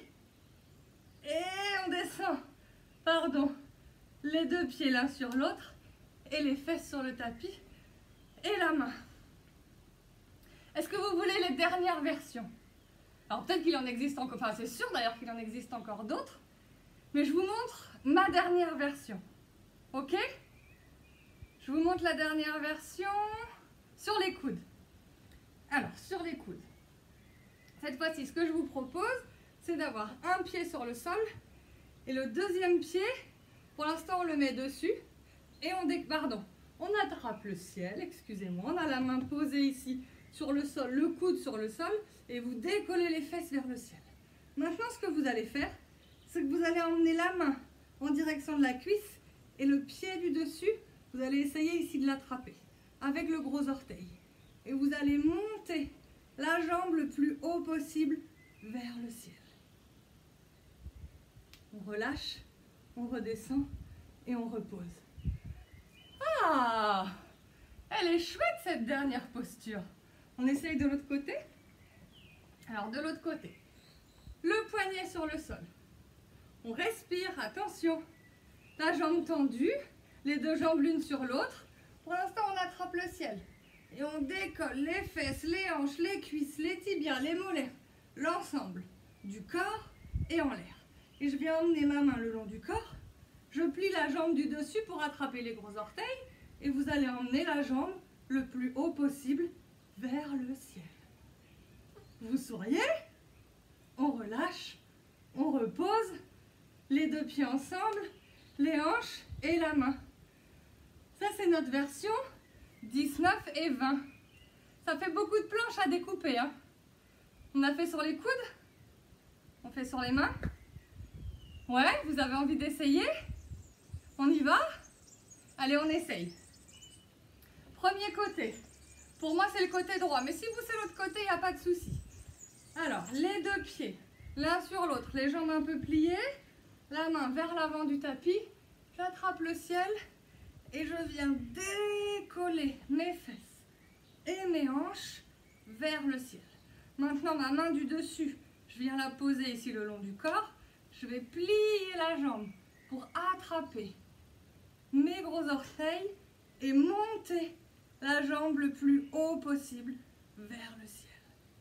Et on descend. Pardon. Les deux pieds l'un sur l'autre. Et les fesses sur le tapis. Et la main. Est-ce que vous voulez les dernières versions? Alors peut-être qu'il en existe encore. Enfin, c'est sûr d'ailleurs qu'il en existe encore d'autres. Mais je vous montre ma dernière version. Ok? Je vous montre la dernière version sur les coudes. Alors, sur les coudes. Cette fois-ci, ce que je vous propose, c'est d'avoir un pied sur le sol et le deuxième pied, pour l'instant, on le met dessus et on dé... Pardon, on attrape le ciel, excusez-moi, on a la main posée ici sur le sol, le coude sur le sol et vous décollez les fesses vers le ciel. Maintenant, ce que vous allez faire, c'est que vous allez emmener la main en direction de la cuisse et le pied du dessus, vous allez essayer ici de l'attraper avec le gros orteil. Et vous allez monter la jambe le plus haut possible vers le ciel. On relâche, on redescend et on repose. Ah! Elle est chouette cette dernière posture. On essaye de l'autre côté. Alors de l'autre côté, le poignet sur le sol. On respire, attention. La jambe tendue, les deux jambes l'une sur l'autre. Pour l'instant, on attrape le ciel. Et on décolle les fesses, les hanches, les cuisses, les tibias, les mollets, l'ensemble du corps et en l'air. Et je viens emmener ma main le long du corps. Je plie la jambe du dessus pour attraper les gros orteils. Et vous allez emmener la jambe le plus haut possible vers le ciel. Vous souriez, on relâche, on repose, les deux pieds ensemble, les hanches et la main. Ça, c'est notre version dix-neuf et vingt. Ça fait beaucoup de planches à découper. Hein. On a fait sur les coudes. On fait sur les mains. Ouais, vous avez envie d'essayer? On y va? Allez, on essaye. Premier côté. Pour moi, c'est le côté droit. Mais si vous, c'est l'autre côté, il n'y a pas de souci. Alors, les deux pieds, l'un sur l'autre. Les jambes un peu pliées. La main vers l'avant du tapis. J'attrape le ciel. Et je viens décoller mes fesses et mes hanches vers le ciel. Maintenant, ma main du dessus, je viens la poser ici le long du corps. Je vais plier la jambe pour attraper mes gros orteils et monter la jambe le plus haut possible vers le ciel.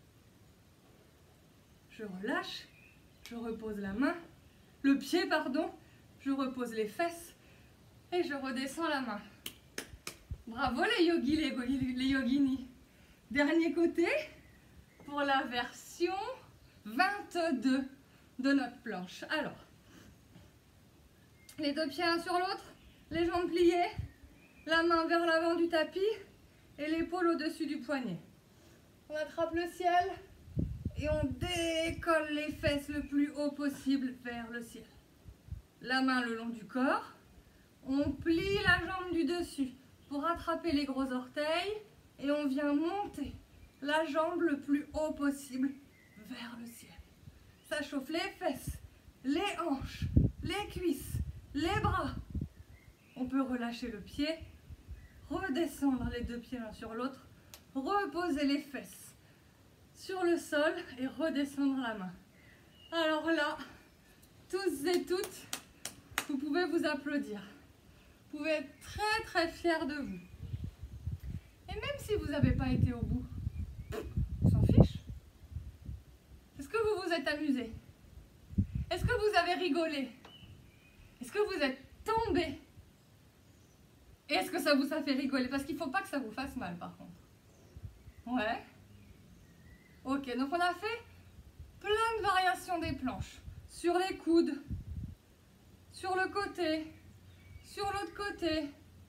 Je relâche, je repose la main, le pied, pardon, je repose les fesses. Et je redescends la main. Bravo les yogis, les, les yoginis. Dernier côté pour la version vingt-deux de notre planche. Alors, Les deux pieds l'un sur l'autre, les jambes pliées, la main vers l'avant du tapis et l'épaule au-dessus du poignet. On attrape le ciel et on décolle les fesses le plus haut possible vers le ciel. La main le long du corps, on plie la jambe du dessus pour attraper les gros orteils et on vient monter la jambe le plus haut possible vers le ciel. Ça chauffe les fesses, les hanches, les cuisses, les bras. On peut relâcher le pied, redescendre les deux pieds l'un sur l'autre, reposer les fesses sur le sol et redescendre la main. Alors là, tous et toutes, vous pouvez vous applaudir. Vous pouvez être très très fiers de vous. Et même si vous n'avez pas été au bout, on s'en fiche. Est-ce que vous vous êtes amusé? Est-ce que vous avez rigolé? Est-ce que vous êtes tombé? Et est-ce que ça vous a fait rigoler? Parce qu'il ne faut pas que ça vous fasse mal par contre. Ouais. Ok, donc on a fait plein de variations des planches. Sur les coudes, sur le côté, sur l'autre côté.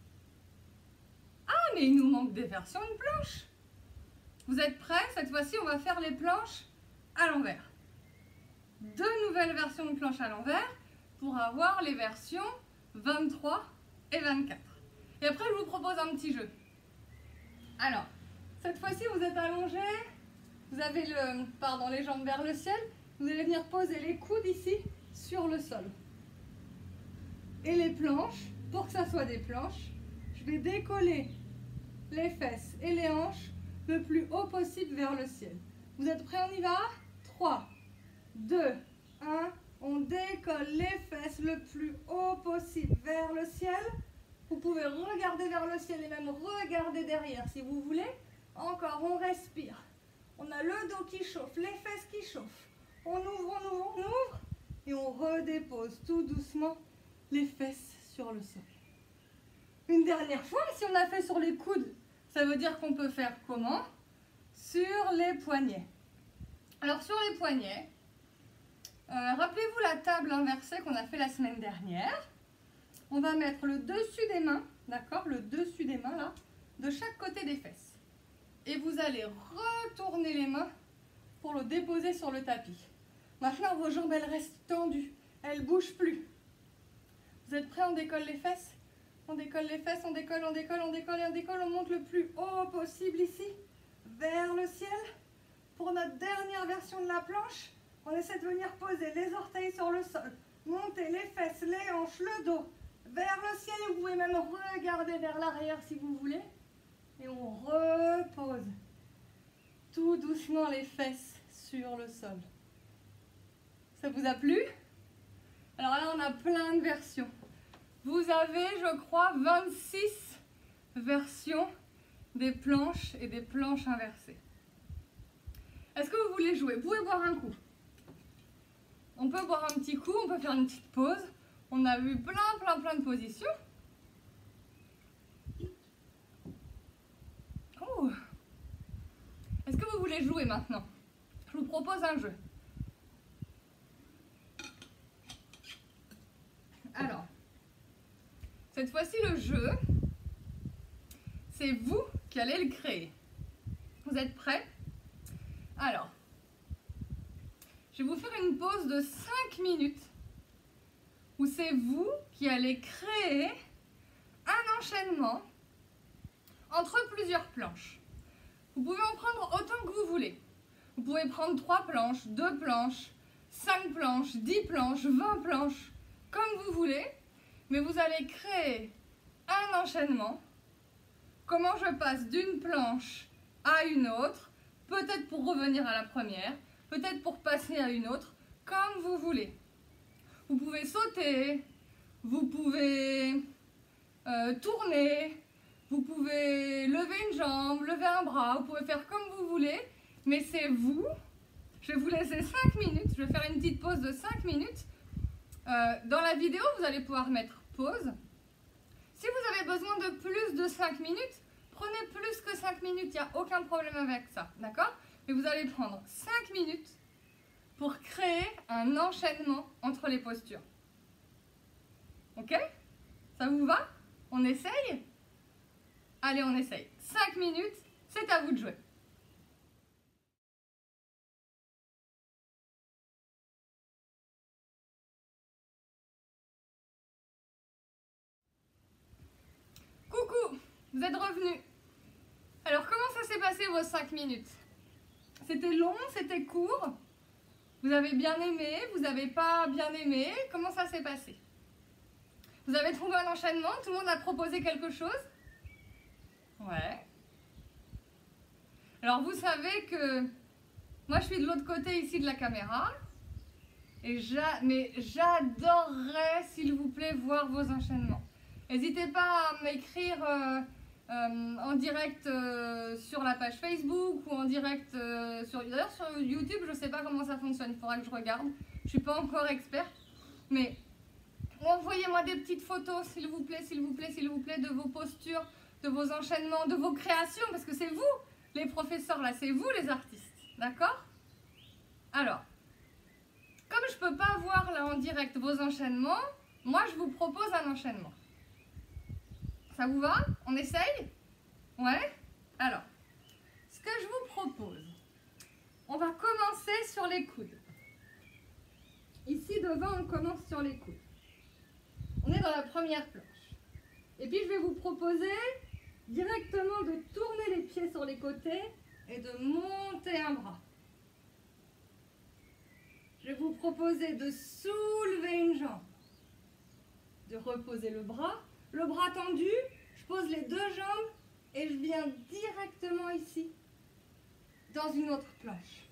Ah, mais il nous manque des versions de planches. Vous êtes prêts? Cette fois-ci, on va faire les planches à l'envers. Deux nouvelles versions de planches à l'envers pour avoir les versions vingt-trois et vingt-quatre. Et après, je vous propose un petit jeu. Alors, cette fois-ci, vous êtes allongé, vous avez le, pardon, les jambes vers le ciel. Vous allez venir poser les coudes ici sur le sol. Et les planches, pour que ça soit des planches, je vais décoller les fesses et les hanches le plus haut possible vers le ciel. Vous êtes prêts? On y va? trois, deux, un. On décolle les fesses le plus haut possible vers le ciel. Vous pouvez regarder vers le ciel et même regarder derrière si vous voulez. Encore, on respire. On a le dos qui chauffe, les fesses qui chauffent. On ouvre, on ouvre, on ouvre. Et on redépose tout doucement les fesses sur le sol. Une dernière fois, si on a fait sur les coudes, ça veut dire qu'on peut faire comment? Sur les poignets. Alors sur les poignets, euh, rappelez-vous la table inversée qu'on a fait la semaine dernière. On va mettre le dessus des mains, d'accord? Le dessus des mains là, de chaque côté des fesses. Et vous allez retourner les mains pour le déposer sur le tapis. Maintenant, vos jambes, elles restent tendues. Elles ne bougent plus. Vous êtes prêts? On décolle les fesses. On décolle les fesses, on décolle, on décolle, on décolle et on décolle. On monte le plus haut possible ici, vers le ciel. Pour notre dernière version de la planche, on essaie de venir poser les orteils sur le sol. Monter les fesses, les hanches, le dos vers le ciel. Et vous pouvez même regarder vers l'arrière si vous voulez. Et on repose tout doucement les fesses sur le sol. Ça vous a plu? Alors là, on a plein de versions. Vous avez, je crois, vingt-six versions des planches et des planches inversées. Est-ce que vous voulez jouer? Vous pouvez boire un coup. On peut boire un petit coup, on peut faire une petite pause. On a vu plein, plein, plein de positions. Oh. Est-ce que vous voulez jouer maintenant? Je vous propose un jeu. Alors, cette fois-ci, le jeu, c'est vous qui allez le créer. Vous êtes prêts? Alors, je vais vous faire une pause de cinq minutes où c'est vous qui allez créer un enchaînement entre plusieurs planches. Vous pouvez en prendre autant que vous voulez. Vous pouvez prendre trois planches, deux planches, cinq planches, dix planches, vingt planches, comme vous voulez, mais vous allez créer un enchaînement. Comment je passe d'une planche à une autre, peut-être pour revenir à la première, peut-être pour passer à une autre, comme vous voulez. Vous pouvez sauter, vous pouvez euh, tourner, vous pouvez lever une jambe, lever un bras, vous pouvez faire comme vous voulez, mais c'est vous. Je vais vous laisser cinq minutes, je vais faire une petite pause de cinq minutes. Euh, dans la vidéo, vous allez pouvoir mettre pause. Si vous avez besoin de plus de cinq minutes, prenez plus que cinq minutes, il n'y a aucun problème avec ça, d'accord? Mais vous allez prendre cinq minutes pour créer un enchaînement entre les postures. Ok? Ça vous va? On essaye? Allez, on essaye. cinq minutes, c'est à vous de jouer. Coucou, vous êtes revenus. Alors, comment ça s'est passé vos cinq minutes? C'était long, c'était court? Vous avez bien aimé? Vous n'avez pas bien aimé? Comment ça s'est passé? Vous avez trouvé un enchaînement? Tout le monde a proposé quelque chose? Ouais. Alors, vous savez que moi, je suis de l'autre côté ici de la caméra. Et j'a... Mais j'adorerais, s'il vous plaît, voir vos enchaînements. N'hésitez pas à m'écrire euh, euh, en direct euh, sur la page Facebook ou en direct euh, sur... D'ailleurs, sur YouTube, je ne sais pas comment ça fonctionne. Il faudra que je regarde. Je ne suis pas encore experte. Mais envoyez-moi des petites photos, s'il vous plaît, s'il vous plaît, s'il vous plaît, de vos postures, de vos enchaînements, de vos créations. Parce que c'est vous, les professeurs, là. C'est vous, les artistes. D'accord? Alors, comme je ne peux pas voir là en direct vos enchaînements, moi, je vous propose un enchaînement. Ça vous va? On essaye? Ouais? Alors, ce que je vous propose, on va commencer sur les coudes. Ici, devant, on commence sur les coudes. On est dans la première planche. Et puis, je vais vous proposer directement de tourner les pieds sur les côtés et de monter un bras. Je vais vous proposer de soulever une jambe, de reposer le bras. Le bras tendu, je pose les deux jambes et je viens directement ici, dans une autre planche.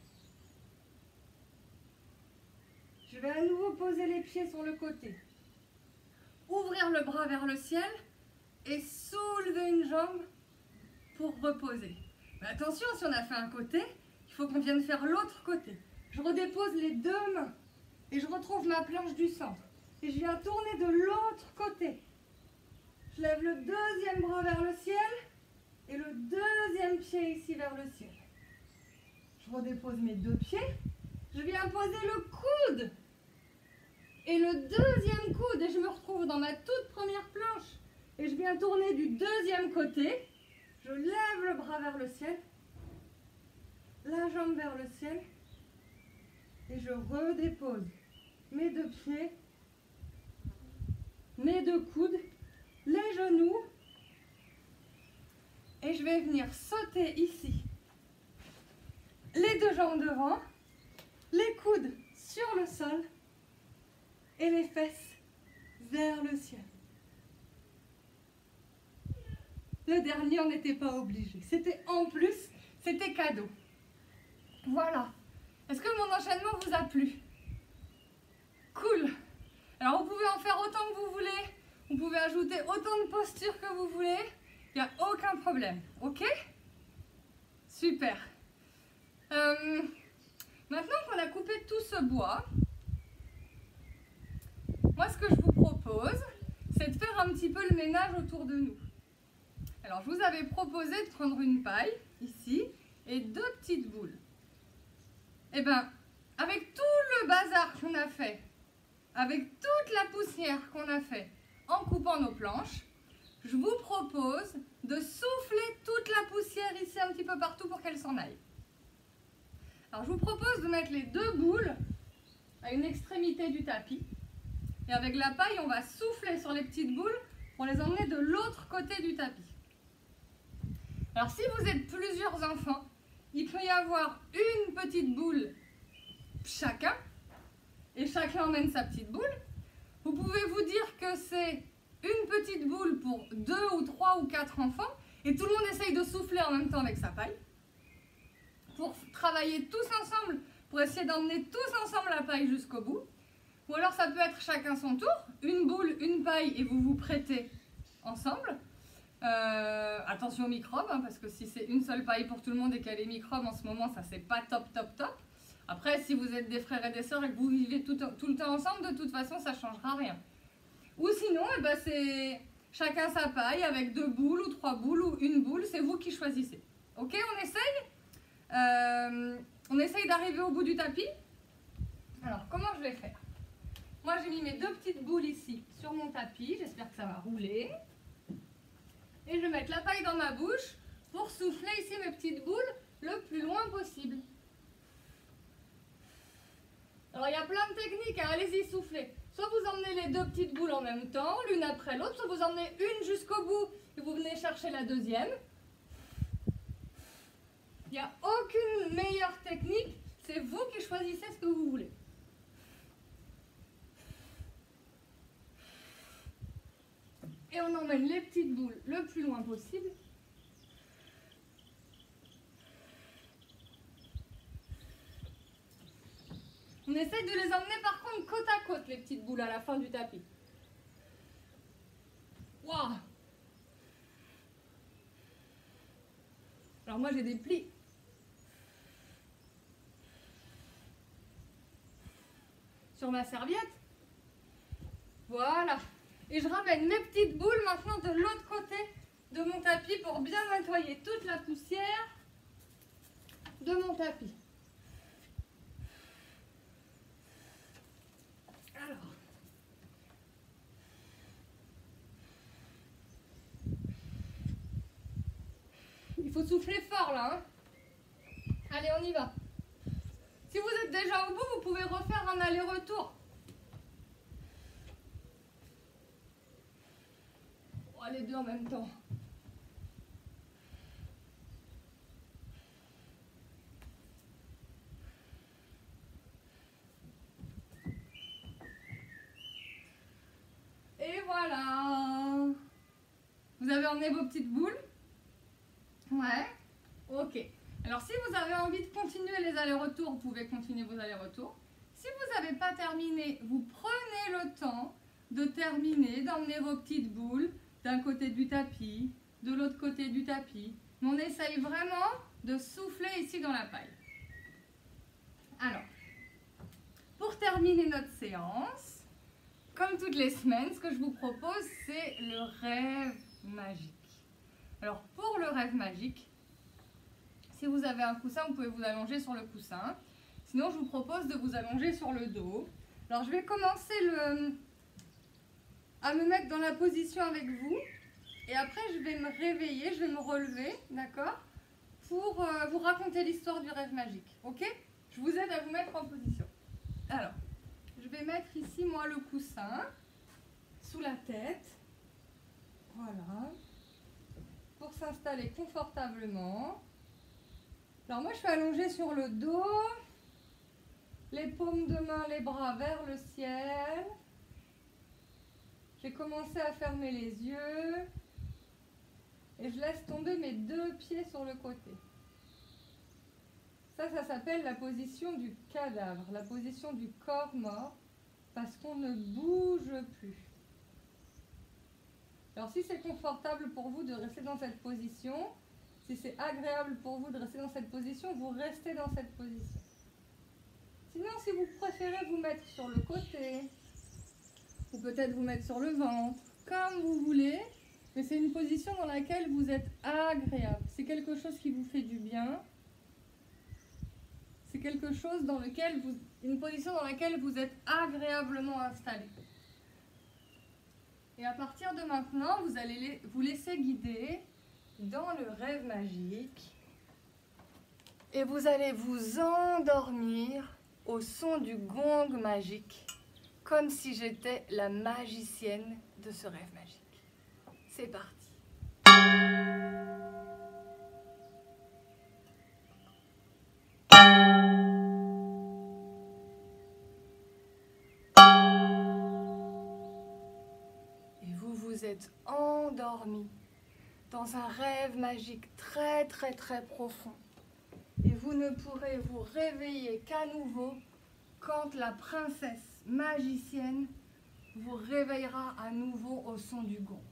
Je vais à nouveau poser les pieds sur le côté. Ouvrir le bras vers le ciel et soulever une jambe pour reposer. Mais attention, si on a fait un côté, il faut qu'on vienne faire l'autre côté. Je redépose les deux mains et je retrouve ma planche du centre. Et je viens tourner de l'autre côté. Je lève le deuxième bras vers le ciel et le deuxième pied ici vers le ciel. Je redépose mes deux pieds. Je viens poser le coude et le deuxième coude et je me retrouve dans ma toute première planche. Et je viens tourner du deuxième côté. Je lève le bras vers le ciel, la jambe vers le ciel et je redépose mes deux pieds, mes deux coudes, les genoux et je vais venir sauter ici. Les deux jambes devant, les coudes sur le sol et les fesses vers le ciel. Le dernier, on n'était pas obligé. C'était en plus, c'était cadeau. Voilà. Est-ce que mon enchaînement vous a plu? Cool. Alors, vous pouvez en faire autant que vous voulez. Vous pouvez ajouter autant de postures que vous voulez. Il n'y a aucun problème. OK? Super. Euh, maintenant qu'on a coupé tout ce bois, moi, ce que je vous propose, c'est de faire un petit peu le ménage autour de nous. Alors, je vous avais proposé de prendre une paille, ici, et deux petites boules. Eh bien, avec tout le bazar qu'on a fait, avec toute la poussière qu'on a fait en coupant nos planches, je vous propose de souffler toute la poussière ici un petit peu partout pour qu'elle s'en aille. Alors, je vous propose de mettre les deux boules à une extrémité du tapis. Et avec la paille, on va souffler sur les petites boules pour les emmener de l'autre côté du tapis. Alors, si vous êtes plusieurs enfants, il peut y avoir une petite boule chacun, et chacun emmène sa petite boule. Vous pouvez vous dire que c'est une petite boule pour deux ou trois ou quatre enfants, et tout le monde essaye de souffler en même temps avec sa paille, pour travailler tous ensemble, pour essayer d'emmener tous ensemble la paille jusqu'au bout. Ou alors ça peut être chacun son tour, une boule, une paille, et vous vous prêtez ensemble. Euh, attention aux microbes, hein, parce que si c'est une seule paille pour tout le monde et qu'il y a les microbes en ce moment, ça c'est pas top, top, top. Après, si vous êtes des frères et des sœurs et que vous vivez tout, tout le temps ensemble, de toute façon, ça changera rien. Ou sinon, eh ben, c'est chacun sa paille avec deux boules ou trois boules ou une boule, c'est vous qui choisissez. Ok, on essaye euh, On essaye d'arriver au bout du tapis. Alors, comment je vais faire? Moi, j'ai mis mes deux petites boules ici sur mon tapis. J'espère que ça va rouler. Et je vais mettre la paille dans ma bouche pour souffler ici mes petites boules le plus loin possible. Alors, il y a plein de techniques, hein. Allez-y, soufflez. Soit vous emmenez les deux petites boules en même temps, l'une après l'autre, soit vous emmenez une jusqu'au bout et vous venez chercher la deuxième. Il n'y a aucune meilleure technique, c'est vous qui choisissez ce que vous voulez. Et on emmène les petites boules le plus loin possible. On essaie de les emmener par contre côte à côte, les petites boules à la fin du tapis. Waouh! Alors moi j'ai des plis. Sur ma serviette. Voilà. Et je ramène mes petites boules maintenant de l'autre côté de mon tapis pour bien nettoyer toute la poussière de mon tapis. Alors. Il faut souffler fort là. Hein. Allez, on y va. Si vous êtes déjà au bout, vous pouvez refaire un aller-retour. Oh, les deux en même temps. Et voilà. Vous avez emmené vos petites boules? Ouais. Ok. Alors si vous avez envie de continuer les allers-retours, vous pouvez continuer vos allers-retours. Si vous n'avez pas terminé, vous prenez le temps de terminer, d'emmener vos petites boules d'un côté du tapis, de l'autre côté du tapis. Mais on essaye vraiment de souffler ici dans la paille. Alors, pour terminer notre séance, comme toutes les semaines, ce que je vous propose, c'est le rêve magique. Alors, pour le rêve magique, si vous avez un coussin, vous pouvez vous allonger sur le coussin. Sinon, je vous propose de vous allonger sur le dos. Alors, je vais commencer le, à me mettre dans la position avec vous. Et après, je vais me réveiller, je vais me relever, d'accord, pour euh, vous raconter l'histoire du rêve magique. Ok? Je vous aide à vous mettre en position. Alors, je vais mettre ici, moi, le coussin sous la tête. Voilà. Pour s'installer confortablement. Alors moi je suis allongée sur le dos, les paumes de main, les bras vers le ciel. J'ai commencé à fermer les yeux et je laisse tomber mes deux pieds sur le côté. Ça, ça s'appelle la position du cadavre, la position du corps mort, parce qu'on ne bouge plus. Alors si c'est confortable pour vous de rester dans cette position, si c'est agréable pour vous de rester dans cette position, vous restez dans cette position. Sinon, si vous préférez vous mettre sur le côté, ou peut-être vous mettre sur le ventre, comme vous voulez, mais c'est une position dans laquelle vous êtes agréable. C'est quelque chose qui vous fait du bien. C'est quelque chose dans lequel vous, une position dans laquelle vous êtes agréablement installé. Et à partir de maintenant, vous allez vous laisser guider dans le rêve magique et vous allez vous endormir au son du gong magique, comme si j'étais la magicienne de ce rêve magique. C'est parti. Et vous vous êtes endormi dans un rêve magique très très très profond. Et vous ne pourrez vous réveiller qu'à nouveau quand la princesse magicienne vous réveillera à nouveau au son du gong.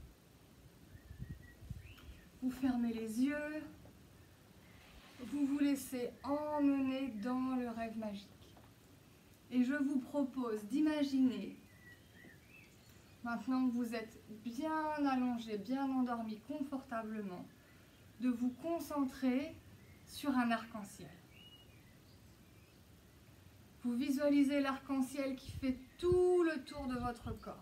Vous fermez les yeux, vous vous laissez emmener dans le rêve magique. Et je vous propose d'imaginer, maintenant que vous êtes bien allongé, bien endormi confortablement, de vous concentrer sur un arc-en-ciel. Vous visualisez l'arc-en-ciel qui fait tout le tour de votre corps.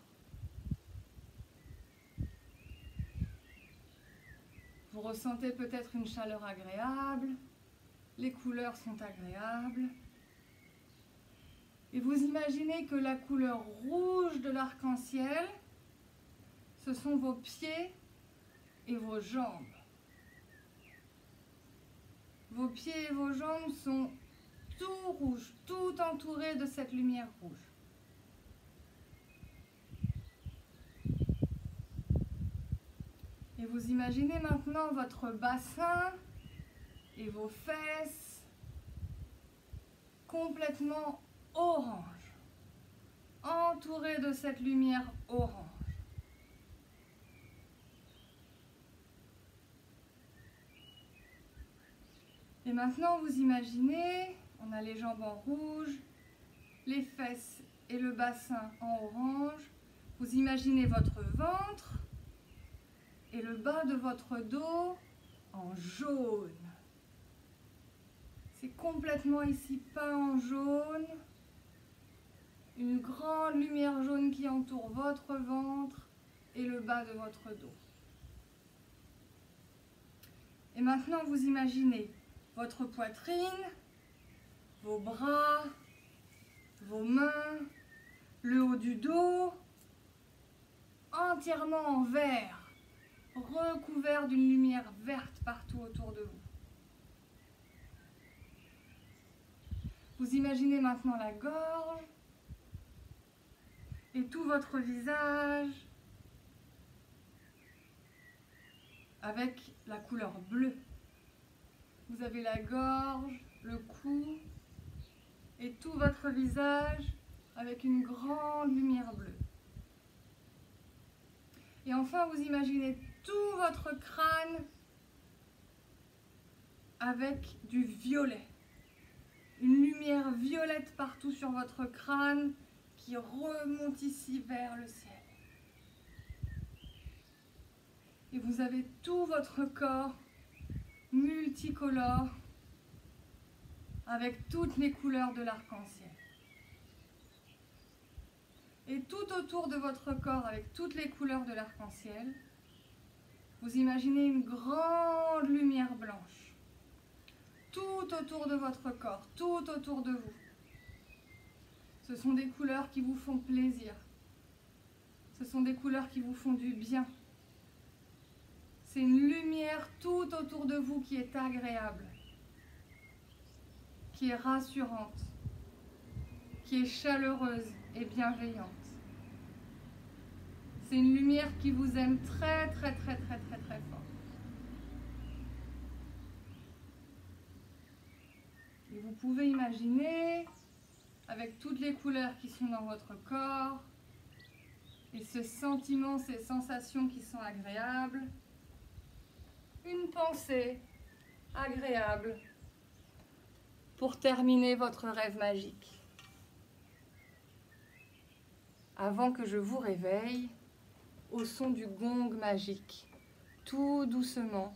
Vous ressentez peut-être une chaleur agréable, les couleurs sont agréables. Et vous imaginez que la couleur rouge de l'arc-en-ciel, ce sont vos pieds et vos jambes. Vos pieds et vos jambes sont tout rouges, tout entourés de cette lumière rouge. Et vous imaginez maintenant votre bassin et vos fesses complètement orange, entourés de cette lumière orange. Et maintenant, vous imaginez, on a les jambes en rouge, les fesses et le bassin en orange. Vous imaginez votre ventre et le bas de votre dos en jaune. C'est complètement ici peint en jaune. Une grande lumière jaune qui entoure votre ventre et le bas de votre dos. Et maintenant, vous imaginez votre poitrine, vos bras, vos mains, le haut du dos, entièrement en vert, recouvert d'une lumière verte partout autour de vous. Vous imaginez maintenant la gorge et tout votre visage avec la couleur bleue. Vous avez la gorge, le cou et tout votre visage avec une grande lumière bleue. Et enfin, vous imaginez tout votre crâne avec du violet. Une lumière violette partout sur votre crâne qui remonte ici vers le ciel. Et vous avez tout votre corps multicolore avec toutes les couleurs de l'arc-en-ciel. Et tout autour de votre corps avec toutes les couleurs de l'arc-en-ciel, vous imaginez une grande lumière blanche. Tout autour de votre corps, tout autour de vous. Ce sont des couleurs qui vous font plaisir. Ce sont des couleurs qui vous font du bien. C'est une lumière tout autour de vous qui est agréable, qui est rassurante, qui est chaleureuse et bienveillante. C'est une lumière qui vous aime très très très très très très fort. Et vous pouvez imaginer, avec toutes les couleurs qui sont dans votre corps, et ce sentiment, ces sensations qui sont agréables, une pensée agréable pour terminer votre rêve magique. Avant que je vous réveille, au son du gong magique, tout doucement,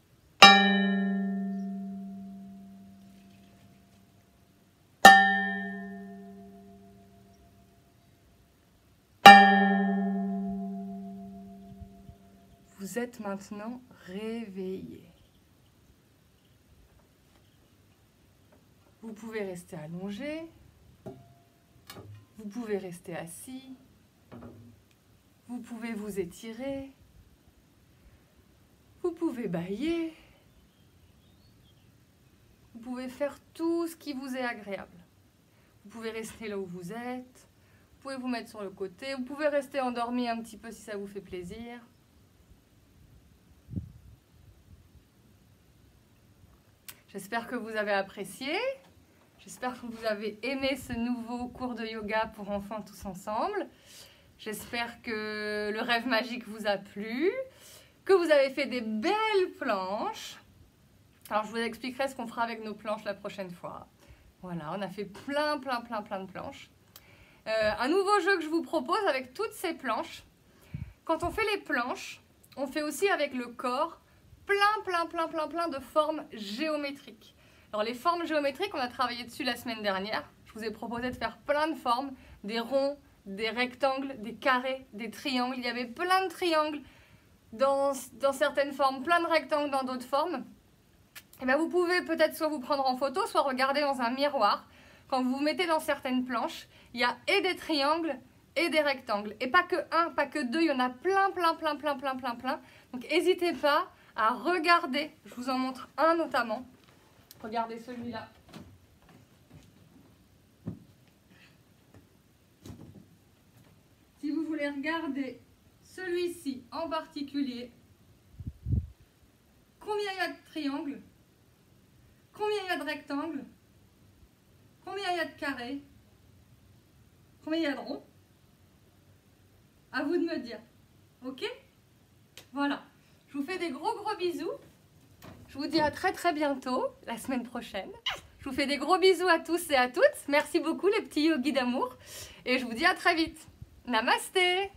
vous êtes maintenant réveillé. Vous pouvez rester allongé, vous pouvez rester assis, vous pouvez vous étirer, vous pouvez bâiller, vous pouvez faire tout ce qui vous est agréable. Vous pouvez rester là où vous êtes, vous pouvez vous mettre sur le côté, vous pouvez rester endormi un petit peu si ça vous fait plaisir. J'espère que vous avez apprécié, j'espère que vous avez aimé ce nouveau cours de yoga pour enfants tous ensemble. J'espère que le rêve magique vous a plu, que vous avez fait des belles planches. Alors je vous expliquerai ce qu'on fera avec nos planches la prochaine fois. Voilà, on a fait plein, plein, plein, plein de planches. Euh, un nouveau jeu que je vous propose avec toutes ces planches. Quand on fait les planches, on fait aussi avec le corps plein, plein, plein, plein, plein de formes géométriques. Alors les formes géométriques, on a travaillé dessus la semaine dernière. Je vous ai proposé de faire plein de formes, des ronds, des rectangles, des carrés, des triangles. Il y avait plein de triangles dans, dans certaines formes, plein de rectangles dans d'autres formes. Et bien vous pouvez peut-être soit vous prendre en photo, soit regarder dans un miroir. Quand vous vous mettez dans certaines planches, il y a et des triangles et des rectangles. Et pas que un, pas que deux, il y en a plein, plein, plein, plein, plein, plein, plein. Donc n'hésitez pas à regarder. Je vous en montre un notamment. Regardez celui-là. Si vous voulez regarder celui-ci en particulier, combien il y a de triangles, combien il y a de rectangles, combien il y a de carrés, combien il y a de ronds, à vous de me dire. Ok? Voilà. Je vous fais des gros gros bisous. Je vous dis à très très bientôt, la semaine prochaine. Je vous fais des gros bisous à tous et à toutes. Merci beaucoup les petits yogis d'amour. Et je vous dis à très vite. Namasté!